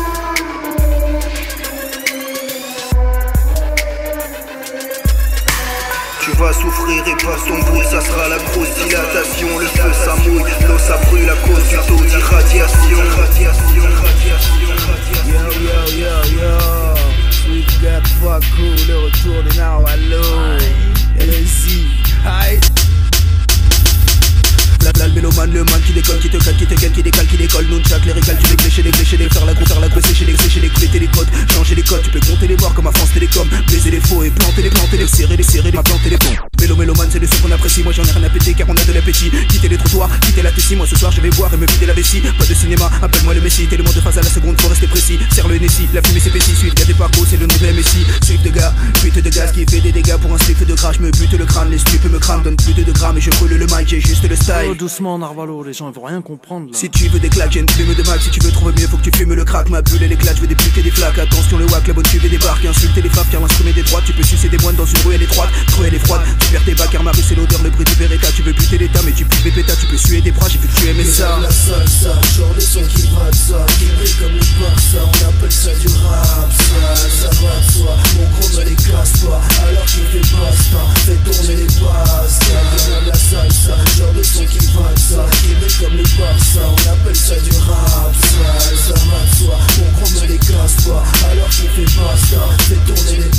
Tu vas souffrir et passe ton bruit, ça sera la grosse dilatation. Le feu ça mouille, l'eau ça brûle à cause du taux d'irradiation. Yo yo yo yo, Sweet Got Fuck Cool, le retour des Now Allo. L S I, hi. Là le mélomane, le man qui décolle, qui te cale, qui te cale, qui décale, qui décolle. Nunchak, les régales, tu les glécher, les glécher, les faire la go, faire la go, sécher les sécher les couler les codes, changer les codes. Tu peux compter les morts comme à France Télécom, baiser les faux et planter les planter les serrer les serrer, les planter les ponts. Mélo mélomane, c'est le son qu'on apprécie. Moi j'en ai rien à péter car on a de l'appétit. Quitter les trottoirs, quitter la tessie. Moi ce soir je vais boire et me vider la vessie. Pas de cinéma, appelle-moi le Messi. T'es le monde de phase à la seconde, faut rester précis. Serre le Nessie, la fumée s'épaissit. Suite gars des parcours, c'est le nouvel M S I. Swift de gars, fuite de gaz qui fait des dégâts pour un slip de crash. Me bute le crâne, les stupes me crament, donne plus de grammes et je brûle le mic, j'ai juste le style. Oh, doucement Narvalo, les gens ils vont rien comprendre là. Si tu veux des claques, j'ai une plume de max. Si tu veux trouver mieux, faut que tu fumes le crack. Ma bulle elle éclate, je veux des putes et des flaques. Attention le wack, la bonne cuvée débarque. Insulter les faves car l'instrument des droites. Tu peux sucer des moines dans une rue elle est étroite. Creux elle est froide, tu perds tes bacs car ma rue c'est l'odeur, le bruit du Beretta. Tu veux buter l'état mais tu pues pépéta. Tu peux suer des bras, j'ai vu que tu aimais ça. La salsa, genre les sons qui va de ça, qui brillent comme le Barça. On appelle ça du rap, ça, ça va de soi. Mon gros me les casse-toi, alors qu'il fait basta. Fais tourner les pastas. La salsa, genre les sons qui va de ça, qui brillent comme le Barça. On appelle ça du rap, ça, ça va de soi. Mon gros me les casse-toi, alors qu'il fait basta. Fais tourner les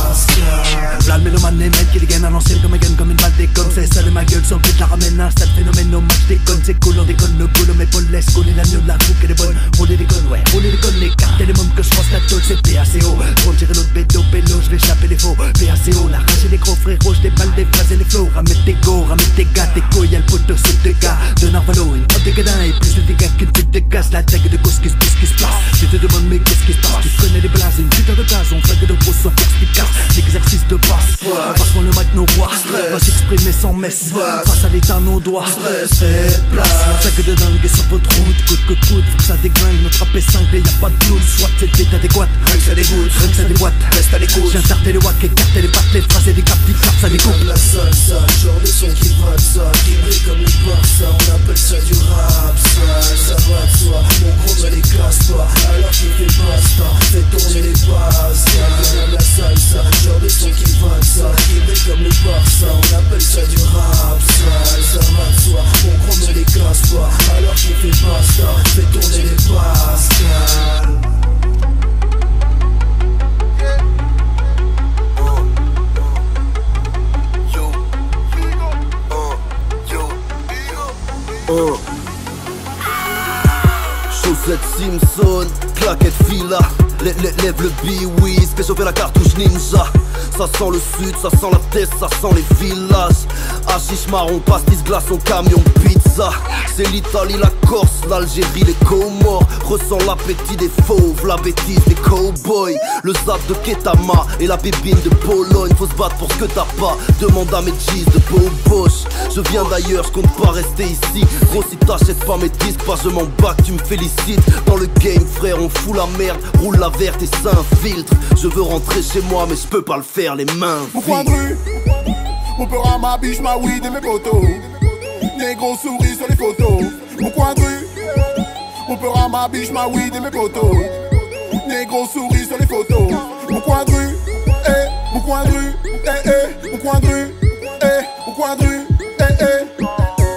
pastas. Là le mélomane les mecs qui les gagnent à l'ancienne comme un gun, comme une balle déconne. C'est ça de ma gueule, sans que je la ramène un sale phénomène. Au match déconne, c'est cool, on déconne, le boulot, mais Paul laisse coller l'agneau de la coupe et les bonnes. Rouler les connes, ouais, rouler les connes, les cartes et les mômes que je pense la tôle, c'est P A C O. Pour tirer l'autre bédo, pélo, je vais échapper les faux. P A C O, la rage et les gros frérots, je déballe des phrases et les flows. Ramène tes go, ramène tes gars, tes couilles, y'a le poteau, c'est deux gars. De Narvalo, une pote de gadin et plus de dégâts qu'une pute de gaz. La tag de cause, qu'est-ce qui se passe? Je te demande, mais qu'est-ce qui se passe? Tu connais les blazes, une putain de gaz, on flingue de gros sans force qui casse. L'exercice de passe, passe-moi le mic, nos rois. Va s'exprimer sans messe, face à l'état, nos doigts. Fais place, la tag de dingue sur votre route. Coup de coup de coude, faut que ça déglingue. Notre rap est cinglé, y'a pas de clown. Soit c'est le beat adéquat, rien que ça dégoûte, rien que ça déboîte. Reste à l'écoute, j'ai intarté les wacks, écarté les pattes, les phrases et des capes, ça découpe. La salsa, genre le son qui va de ça, qui brille comme Simpson, claquette fila. Lève le biwi, fais chauffer la cartouche ninja. Ça sent le sud, ça sent la tête, ça sent les villages. Hachiche marron, pastis glaçon, camion pizza. C'est l'Italie, la Corse, l'Algérie, les Comores. Ressent l'appétit des fauves, la bêtise des cowboys. Le zap de Ketama et la bébine de Pologne. Faut se battre pour ce que t'as pas, demande à mes G's de Boboche. Je viens d'ailleurs, je compte pas rester ici. Gros si t'achètes pas mes disques, pas je m'en bats, tu me félicites. Dans le game frère, on fout la merde, roule la verte et s'infiltre. Je veux rentrer chez moi mais je peux pas le faire les mains vides. Mon coin de rue, mon peur à ma biche, ma weed et mes potos. Négro souris sur les photos. Mon coin de rue, mon peur à ma biche, ma weed et mes potos. Négro souris sur les photos. Mon coin de rue, eh, mon coin de rue, eh, eh, mon coin de rue, eh, mon coin de rue, eh, eh.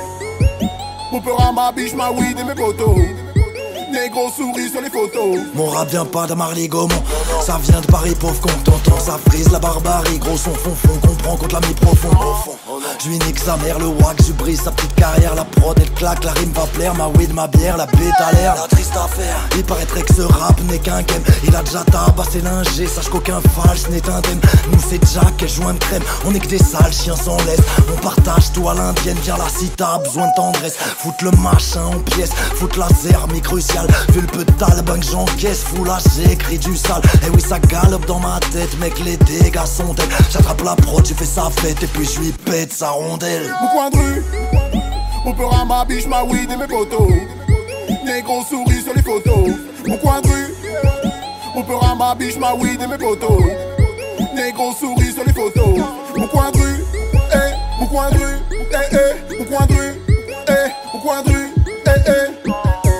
Mon peur à ma biche, ma weed et mes potos. Négro souris sur les photos. Mon rap vient pas d'Amarly Gaumont, ça vient de Paris pauvre con. T'entends ça frise la barbarie, gros son fond fond. Comprends contre la mi profond. Je lui nique sa mère, le wack, je brise sa petite carrière. La prod elle claque, la rime va plaire. Ma weed, ma bière, la bête à l'air. La triste affaire, il paraîtrait que ce rap n'est qu'un game. Il a déjà tabassé l'ingé, sache qu'aucun false n'est indemne. Nous c'est Jack et joint de crème, on est que des sales chiens sans laisse. On partage tout à l'indienne, viens là si t'as besoin de tendresse. Foutre le machin en pièces, foutre la zermie cruciale. Vu le peu de talbin que j'encaisse, fou là j'écris du sale. Et oui ça galope dans ma tête, mec les dégâts sont tels. J'attrape la prod, j'ai fait sa fête et puis je lui pète sa rondelle. Mon coin de rue, mon peur à ma biche, ma weed et mes potos. Négro souris sur les photos. Mon coin de rue, mon peur à ma biche, ma weed et mes potos. Négro souris sur les photos. Mon coin de rue, eh, mon coin de rue, eh, eh, mon coin de rue, eh, mon coin de rue, eh, eh.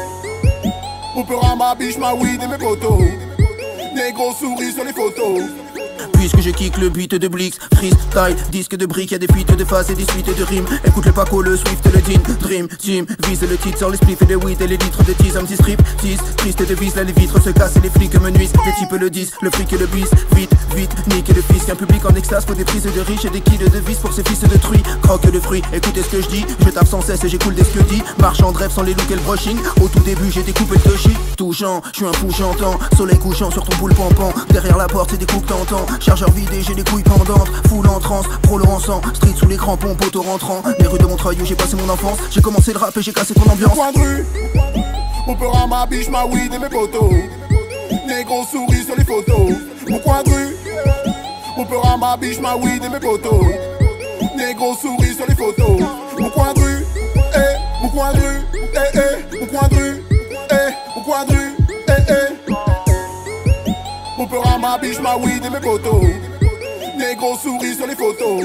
Mon peur à ma biche, ma weed et mes potos. Négro souris sur les photos. Puisque je kick le beat de Blix, freestyle, disque de briques, y'a des fuites de phase et des suites de rimes. Écoute le Paco, le Swift et le Dean, Dream Team, vise le titre sur les spliffs et les weed et les litres de tease. Un petit strip, tease, triste de vis, là les vitres se cassent et les flics me nuisent. Les types le disent, le fric et le bis, vite, vite, nique le fisc. Un public en extase, faut des prises de riches et des kills de vis pour ces fils de truie. Croque le fruit, écoutez ce que je dis, je tape sans cesse et j'écoule des ce que dit. Marchand de rêve sans les looks et le brushing. Au tout début j'ai découpé le touchy, touchant, je suis un fou j'entends. Soleil couchant sur ton boule pampant, derrière la porte c'est des coups que t'entends. Chargeur vidé, j'ai des couilles pendantes, full en transe, prolo en sang, street sous les crampons, poteau rentrant. Les rues de Montreuil où j'ai passé mon enfance, j'ai commencé le rap et j'ai cassé ton ambiance. Coin de rue, mon peur à ma biche, ma weed et mes potos. Négro souris sur les photos. Mon coin de rue, mon peur à ma biche, ma weed et mes potos. Négro souris sur les photos. Mon coin de rue, eh, mon coin de rue, eh, eh, mon coin de rue, eh, mon coin de rue, eh, eh. Mon peur à ma biche, ma weed et mes potos. Négro souris sur les photos.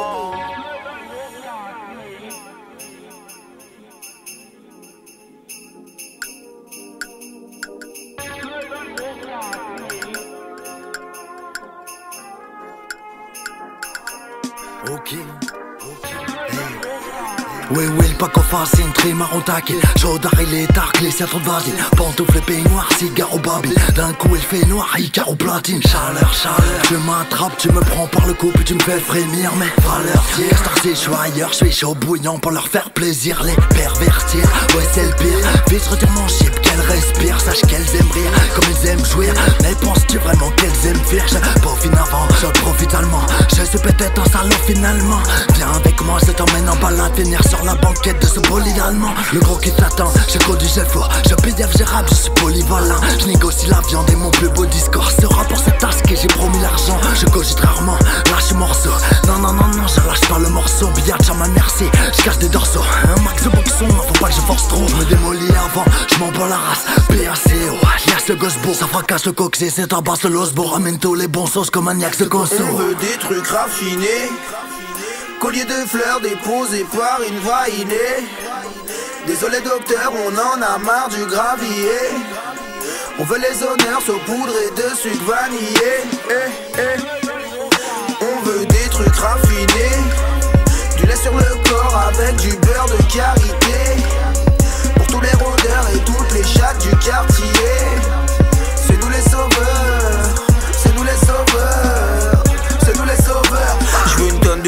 Ok, ok, hey. Oui, oui, le pack of fascine, très marron taqué. Chaudard, il est tard, glissé à trop de vasine. Pantoufle et peignoir, cigare au babi. D'un coup, il fait noir, icare au platine. Chaleur, chaleur, tu m'attrapes, tu me prends par le cou, puis tu me fais frémir. Mais valeur tiers, star si je suis ailleurs, je suis chaud bouillant pour leur faire plaisir. Les pervertir, ouais, c'est le pire. Vite, retire mon chip, qu'elles respirent. Sache qu'elles aiment rire, comme elles aiment jouir. Mais penses-tu vraiment qu'elles aiment fuir? Je profite avant, je profite allemand. Je suis peut-être un salaud finalement. Viens avec moi, je t'emmène en balade, venir sur la banquette de ce bolide allemand. Le gros qui t'attend, je conduis, j'ai fort. Je pdf, j'ai rap, je suis polyvalent. Je négocie la viande et mon plus beau discours sera pour cette tasse que j'ai promis l'argent. Je cogite rarement, lâche morceau. Non, non, non, non, je lâche pas le morceau. Billard, à merci, je cache des dorsaux. Un max de boxon, faut pas que je force trop. Je me démolis avant, je m'en bats la race. P A C O, yes le gosbo. Ça fracasse le coxé, c'est en basse de l'osbo. Ramène tous les bons sauces comme un Ajax de Conso. On veut des trucs raffinés, collier de fleurs déposé par une vainée. Désolé docteur, on en a marre du gravier. On veut les honneurs saupoudrés de sucre vanillé. Eh, eh. On veut des trucs raffinés, du lait sur le corps avec du beurre de karité. Pour tous les rôdeurs et toutes les chattes du quartier. C'est nous les sauveurs, c'est nous les sauveurs, c'est nous les sauveurs. Je veux une tonne de billets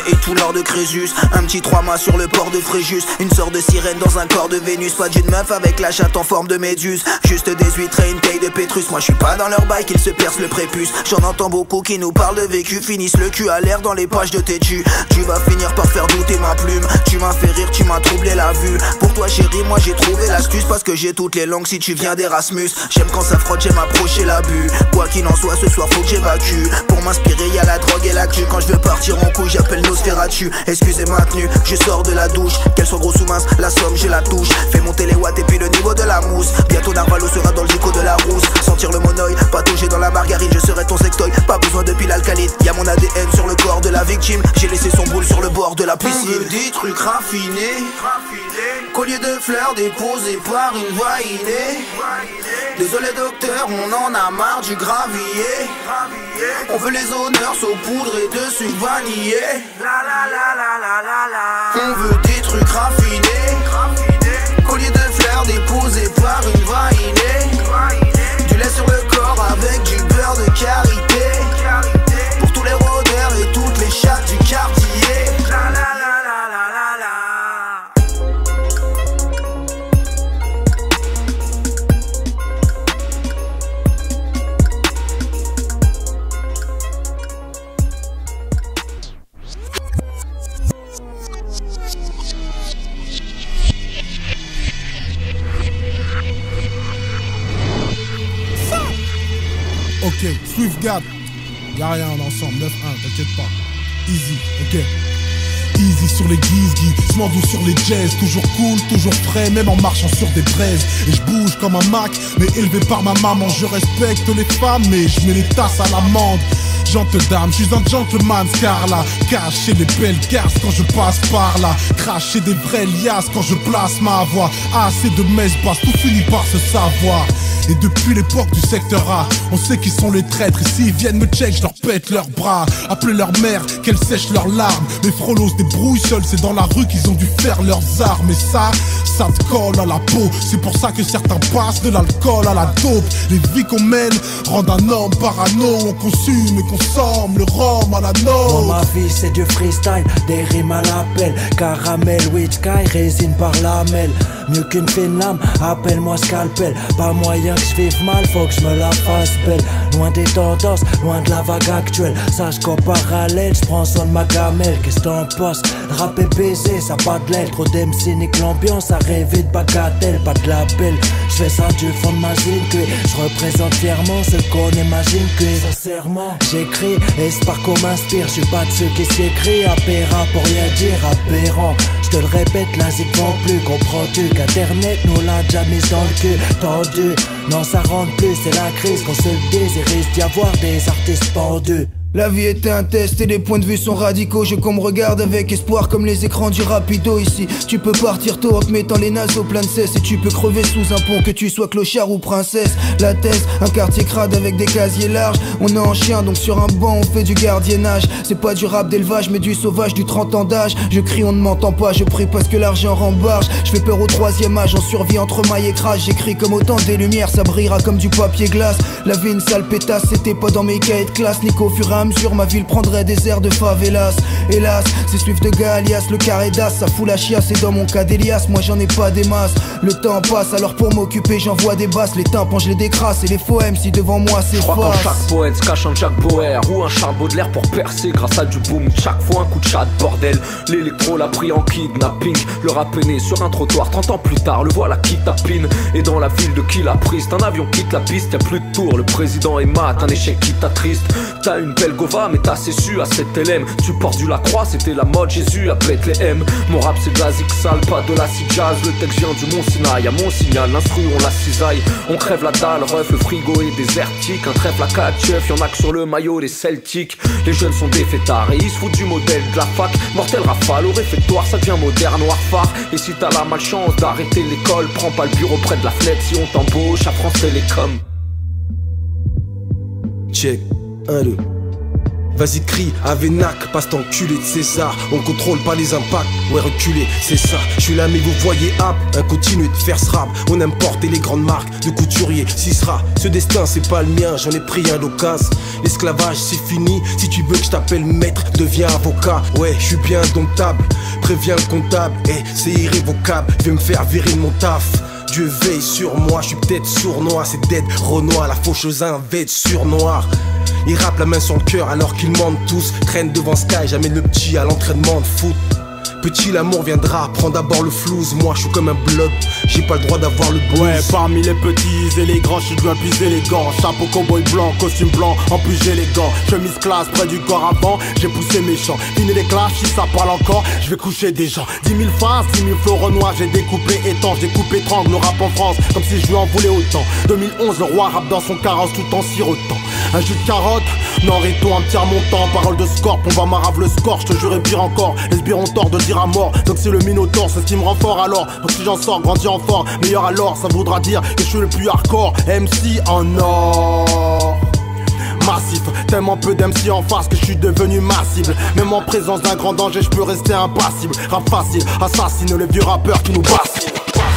et tout l'or de Crésus. Un petit trois mâts sur le port de Fréjus. Une sorte de sirène dans un corps de Vénus. Pas d'une meuf avec la chatte en forme de méduse. Juste des huîtres et une taille de Pétrus. Moi je suis pas dans leur bail qu'ils se percent le prépuce. J'en entends beaucoup qui nous parlent de vécu. Finissent le cul à l'air dans les pages de têtu. Tu vas finir par faire douter ma plume. Tu m'as fait rire, tu m'as troublé la vue. Pour toi chérie, moi j'ai trouvé l'astuce. Parce que j'ai toutes les langues si tu viens d'Erasmus. J'aime quand ça frotte, j'aime approcher l'abus. Quoi qu'il en soit, ce soir faut que j'évacue. Pour m'inspirer y'a la drogue et la cul. Quand je veux partir en couille, j'appelle Nosferatu. Excusez ma tenue, je sors de la douche. Qu'elle soit grosse ou mince, la somme je la touche. Fais monter les watts et puis le niveau de la mousse. Bientôt Narvalo sera dans le dico de la rousse. Sentir le monoï, patauger dans la margarine. Je serai ton sextoy, pas besoin de pile alcaline. Y'a mon A D N sur le corps de la victime. J'ai laissé son boule sur le bord de la piscine. On veut des trucs raffinés, collier de fleurs déposé par une voix innée. Désolé docteur, on en a marre du gravier. On veut les honneurs saupoudrés de sucre vanillé. On veut des trucs raffinés, collier de fleurs déposé par une voix innée. Du lait sur le corps avec du beurre de karité. Pour tous les rôdeurs et toutes les chattes du quartier. Ok, Swiftgard, y'a rien ensemble, neuf un, t'inquiète pas. Easy, ok. Easy sur les guizgis, j'm'en douce sur les jazz. Toujours cool, toujours frais, même en marchant sur des braises. Et je bouge comme un Mac, mais élevé par ma maman. Je respecte les femmes, mais je mets les tasses à l'amende. Gente dame, je suis un gentleman Scarla. Cacher les belles garces quand je passe par là. Cracher des vraies liasses quand je place ma voix. Assez de messes basses, tout finit par se savoir. Et depuis l'époque du secteur A, on sait qui sont les traîtres. Et s'ils viennent me check, je leur pète leurs bras. Appelez leur mère, qu'elle sèche leurs larmes. Les frolos se débrouillent seuls, c'est dans la rue qu'ils ont dû faire leurs armes. Et ça, ça te colle à la peau. C'est pour ça que certains passent de l'alcool à la dope. Les vies qu'on mène rendent un homme parano. On consume et consomme le rhum à la note. Moi ma vie c'est du freestyle, des rimes à l'appel. Caramel, witch sky, résine par lamelle. Mieux qu'une fine lame, appelle-moi scalpel. Pas moyen que je vive mal, faut que je me la fasse belle. Loin des tendances, loin de la vague actuelle. Sache qu'en parallèle, je prends soin de ma gamelle. Qu'est-ce t'en penses? Rap et baiser, ça pas de l'aile. Trop d'M C nique l'ambiance, arrivé de bagatelle, pas de label. Je fais ça du fond de ma gym que je représente fièrement ce qu'on imagine que sincèrement j'écris et ce parcours m'inspire. Je suis pas de ceux qui s'écrient apéra pour rien dire aberrant. Je te le répète, la zik vend plus. Comprends-tu qu'Internet nous l'a déjà mis dans le cul? Tendu, non ça rentre plus, c'est la crise qu'on se le dise. Il risque d'y avoir des artistes pendus. La vie est un test et les points de vue sont radicaux. Je qu'on me regarde avec espoir comme les écrans du rapido. Ici tu peux partir tôt en te mettant les naseaux plein de cesse. Et tu peux crever sous un pont que tu sois clochard ou princesse. La thèse, un quartier crade avec des casiers larges. On est en chien donc sur un banc on fait du gardiennage. C'est pas du rap d'élevage mais du sauvage du trente ans d'âge. Je crie on ne m'entend pas, je prie parce que l'argent rembarge. Je fais peur au troisième âge, on survit entre mailles et crash. J'écris comme autant des lumières, ça brillera comme du papier glace. La vie une sale pétasse, c'était pas dans mes cahiers de classe. Nico fur et à mesure ma ville prendrait des airs de favelas. Hélas, c'est Swift de gars alias le carré d'as. Ça fout la chiasse et dans mon cas d'Elias, moi j'en ai pas des masses. Le temps passe alors pour m'occuper j'envoie des basses. Les tympans je les décrasse et les faux M si devant moi c'est faux. Je crois face. qu'en chaque poète se cache un Jack Bauer ou un Charles Baudelaire pour percer grâce à du boom. Chaque fois un coup de chat, bordel. L'électro l'a pris en kidnapping. Le rap est né sur un trottoir trente ans plus tard. Le voilà qui tapine. Et dans la ville de qui l'a prise, un avion quitte la piste, y'a plus de tour. Le président est mat, un échec qui t'attriste. T'as une belle gova mais t'as cessu à cette L M. Tu portes du Lacroix, c'était la mode Jésus à Bethléem. Mon rap c'est de la zik sale, pas de l'acid jazz. Le texte vient du Mont Sinaï, à mon signal, l'instru on la cisaille. On crève la dalle, ref, le frigo est désertique. Un trèfle à quatre chefs, y'en a que sur le maillot des Celtics. Les jeunes sont des fêtards et ils se foutent du modèle de la fac. Mortel rafale au réfectoire, ça devient moderne, noir phare. Et si t'as la malchance d'arrêter l'école, prends pas le bureau près de la fenêtre si on t'embauche à France Télécom. Check, un, deux. Vas-y crie, Avenac, passe t'enculé de César. On contrôle pas les impacts, ouais reculé, c'est ça. Je suis là mais vous voyez, hop, un continue de faire ce rap. On aime porter les grandes marques de couturier. Si sera, ce destin c'est pas le mien, j'en ai pris un d'occasion. L'esclavage c'est fini, si tu veux que je t'appelle maître, deviens avocat. Ouais, je suis bien indomptable, préviens le comptable. Eh, hey, c'est irrévocable, je vais me faire virer de mon taf. Dieu veille sur moi, je suis peut-être sournois. C'est dead, Renoir, la faucheuse un vêt sur noir. Il rappe la main sur le cœur alors qu'ils mentent tous. Traîne devant Sky, j'amène le petit à l'entraînement de foot. Petit l'amour viendra, prends d'abord le flouze. Moi je suis comme un bloc, j'ai pas le droit d'avoir le blues. Ouais, parmi les petits et les grands, je suis bien plus élégant. Chapeau cowboy blanc, costume blanc, en plus j'ai les gants. Chemise classe près du corps avant, j'ai poussé mes chants. Fini les classes, si ça parle encore, je vais coucher des gens. Dix mille faces, dix mille flots Renoir, j'ai découpé étanche, j'ai coupé étrangle, le rap en France, comme si je lui en voulais autant. deux mille onze, le roi rappe dans son carrosse tout en sirotant. Un jus de carotte, non réto, un petit remontant. Parole de scorp, on va marave le score, je te jure et pire encore. Les sbires ont tort de dire à mort, donc c'est le minotaure, c'est ce qui me rend fort alors. Donc si j'en sors, grandis en fort, meilleur alors, ça voudra dire que je suis le plus hardcore. M C en or massif, tellement peu d'M C en face que je suis devenu ma cible. Même en présence d'un grand danger, je peux rester impassible. Rap facile, assassine le vieux rappeur qui nous vacille.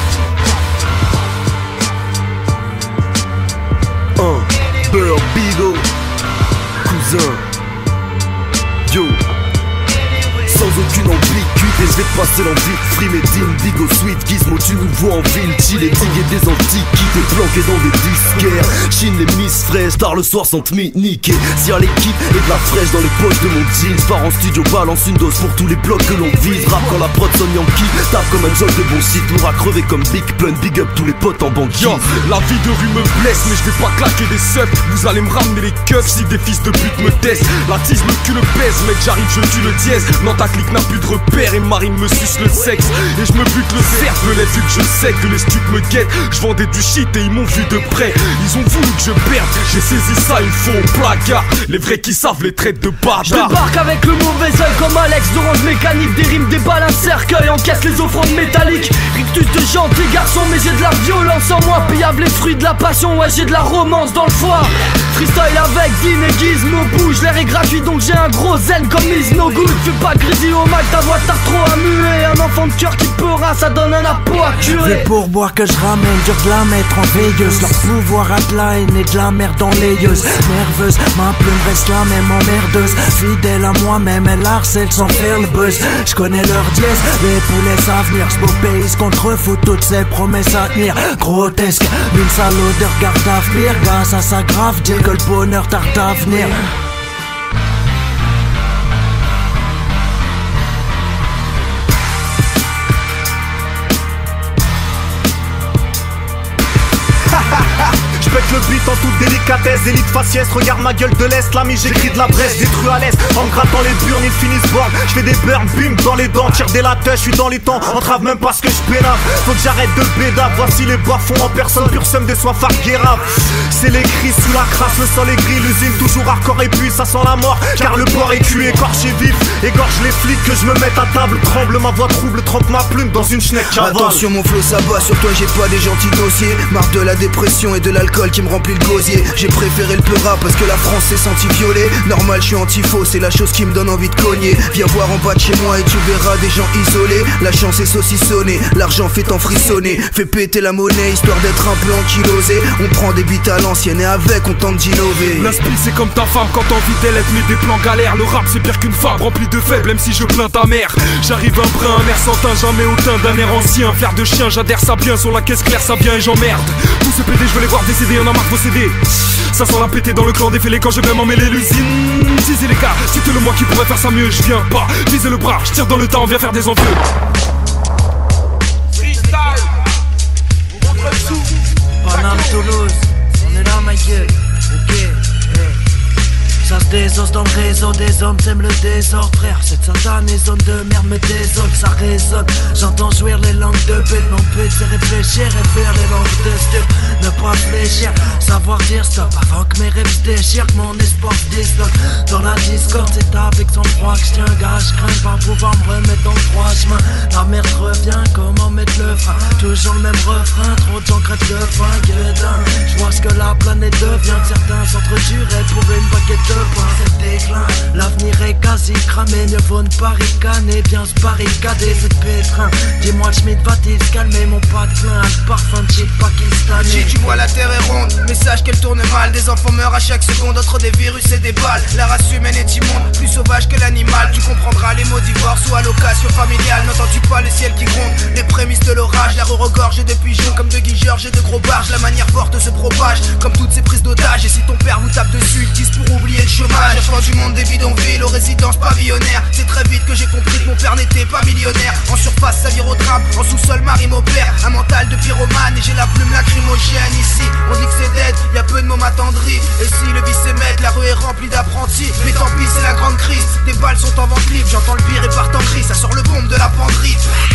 Un beurre bigo, cousin, yo. Sans aucune amplitude et je vais te passer l'envie. Free Medine, Bigo Sweet, Gizmo, tu nous vois en ville. Chill et diguer des antiquités planqués dans des disquaires. Chine les miss fraîches, tard le soir sans te niquer. Si à l'équipe et de la fraîche dans les poches de mon jeans. Pars en studio, balance une dose pour tous les blocs que l'on vise. Rap quand la prod sonne Yankee, tape comme un job de bon site. Lourd à crever comme Big Pun, big up tous les potes en banquise. Yo, la vie de rue me blesse, mais je vais pas claquer des subs. Vous allez me ramener les keufs si des fils de pute me testent. La tease me cul le pèse, mec j'arrive, je tue le dièse. Non ta clique n'a plus de repère et Marine me suce le sexe. Et je me bute le cervelet vu que je sais que les stups me guettent. Je vendais du shit et ils m'ont vu de près. Ils ont voulu que je perde, j'ai saisi ça, il faut au placard. Les vrais qui savent les traites de bâtard. Je débarque avec le mauvais oeil comme Alex d'Orange Mécanique. Des rimes, des balles, un cercueil, encaisse les offrandes métalliques. Rictus de gentils garçons, mais j'ai de la violence en moi. Pillave les fruits de la passion, ouais j'ai de la romance dans le foie. Freestyle avec Dean et Gizmo bouge. L'air est gratuit donc j'ai un gros zen comme is no good. Fais pas grisy au mic, ta voix t'a trop à muer. Un enfant de cœur qui peura, ça donne un appôt à curer. Les pourboires que je ramène, dur de la mettre en veilleuse. Leur pouvoir à de la haine et de la merde dans layeuse. Nerveuse, ma plume reste la même emmerdeuse. Fidèle à moi-même, elle harcèle sans faire le buzz. Je connais leur dièse, les poulets à venir. Ce beau pays se contrefout toutes ses promesses à tenir. Grotesque, une sale odeur garde à venir. Gars, ça s'aggrave, dire que le bonheur tarde à venir. Pète le beat en toute délicatesse, élite faciès, regarde ma gueule de l'Est, l'ami j'écris de la Bresse, détruit à l'Est, en grattant les burnes, ils finissent born, je fais des burns, bim, dans les dents, tire des lateurs, je suis dans les temps, entrave même pas ce que je pénave, faut que j'arrête de bédave, voici les bas-fonds en personne, pur somme des soifs guérave. C'est les cris sous la crasse, le sol est gris, l'usine toujours hardcore et puis ça sent la mort, car le porc est cuit, écorché vif, égorge les flics que je me mette à table, tremble ma voix trouble, trempe ma plume dans une schneck cavale. Attention mon flow s'abat, sur toi j'ai pas des gentils dossiers, marre de la dépression et de l'alcool qui me remplit le gosier. J'ai préféré le peura parce que la France s'est sentie violée. Normal je suis anti-faux, c'est la chose qui me donne envie de cogner. Viens voir en bas de chez moi et tu verras des gens isolés. La chance est saucissonnée, l'argent fait en frissonner. Fais péter la monnaie histoire d'être un peu ankylosé. On prend des bites à l'ancienne et avec on tente d'innover. L'inspi c'est comme ta femme quand t'as envie d'elle, elle te met des plans galères. Le rap c'est pire qu'une femme remplie de faibles, même si je plains ta mère. J'arrive un brin, un air sans teint, jamais au teint d'un air ancien. Flair de chien, j'adhère ça bien, sur la caisse claire ça vient et j'emmerde. Tous ces P D je veux les voir décéder, on a marre posséder. Ça sent la péter dans le clan des fêlés quand je vais m'emmêler l'usine. Disez les gars, c'était le moi qui pourrait faire ça mieux. Je viens pas, visez le bras, je tire dans le temps, on vient faire des envieux. Freestyle, on montre le sou. Paname Toulouse, on est là ma gueule, ok. Ça se désosse dans le réseau des hommes, t'aimes le désordre frère. Cette satanée zone de merde me désole, ça résonne. J'entends jouir les langues de bête, mon but c'est réfléchir et faire les langues de stup. Ne pas fléchir, savoir dire stop avant que mes rêves se déchirent, que mon espoir se disloque. Dans la discorde c'est avec son froid que je tiens gars, je crains pas pouvoir me remettre dans le droit chemin. La merde revient, comment mettre le frein? Toujours le même refrain, trop de gens crèvent de faim, gueudin. Je vois ce que la planète devient, que certains s'entrejuraient pour une baguette de c'est le déclin, quasi cramé, mieux vaut ne pas ricaner, bien se barricader, c'est pétrin. Dis-moi le Schmitt va-t-il se calmer, mon pas de plein, un parfum de shit pakistanais. Si tu vois la terre est ronde, mais sache qu'elle tourne mal. Des enfants meurent à chaque seconde entre des virus et des balles. La race humaine est immonde, plus sauvage que l'animal. Tu comprendras les mots divorce ou allocation familiale. N'entends-tu pas le ciel qui gronde, les prémices de l'orage. La rue regorge de pigeons comme de guigeorges et de gros barges. La manière forte se propage comme toutes ces prises d'otages. Et si ton père vous tape dessus, ils disent pour oublier le chômage. À fin du monde des bidonvilles aux résidences pavillonnaires. C'est très vite que j'ai compris que mon père n'était pas millionnaire. En surface ça vire au drame, en sous-sol Marie m'opère. Un mental de pyromane et j'ai la plume lacrymogène. Ici on dit que c'est dead, y'a peu de mots m'attendris. Et si le vice s'émette, la rue est remplie d'apprentis. Mais tant pis c'est la grande crise, des balles sont en vente libre. J'entends le pire et part en crise, ça sort le bombe de la penderie.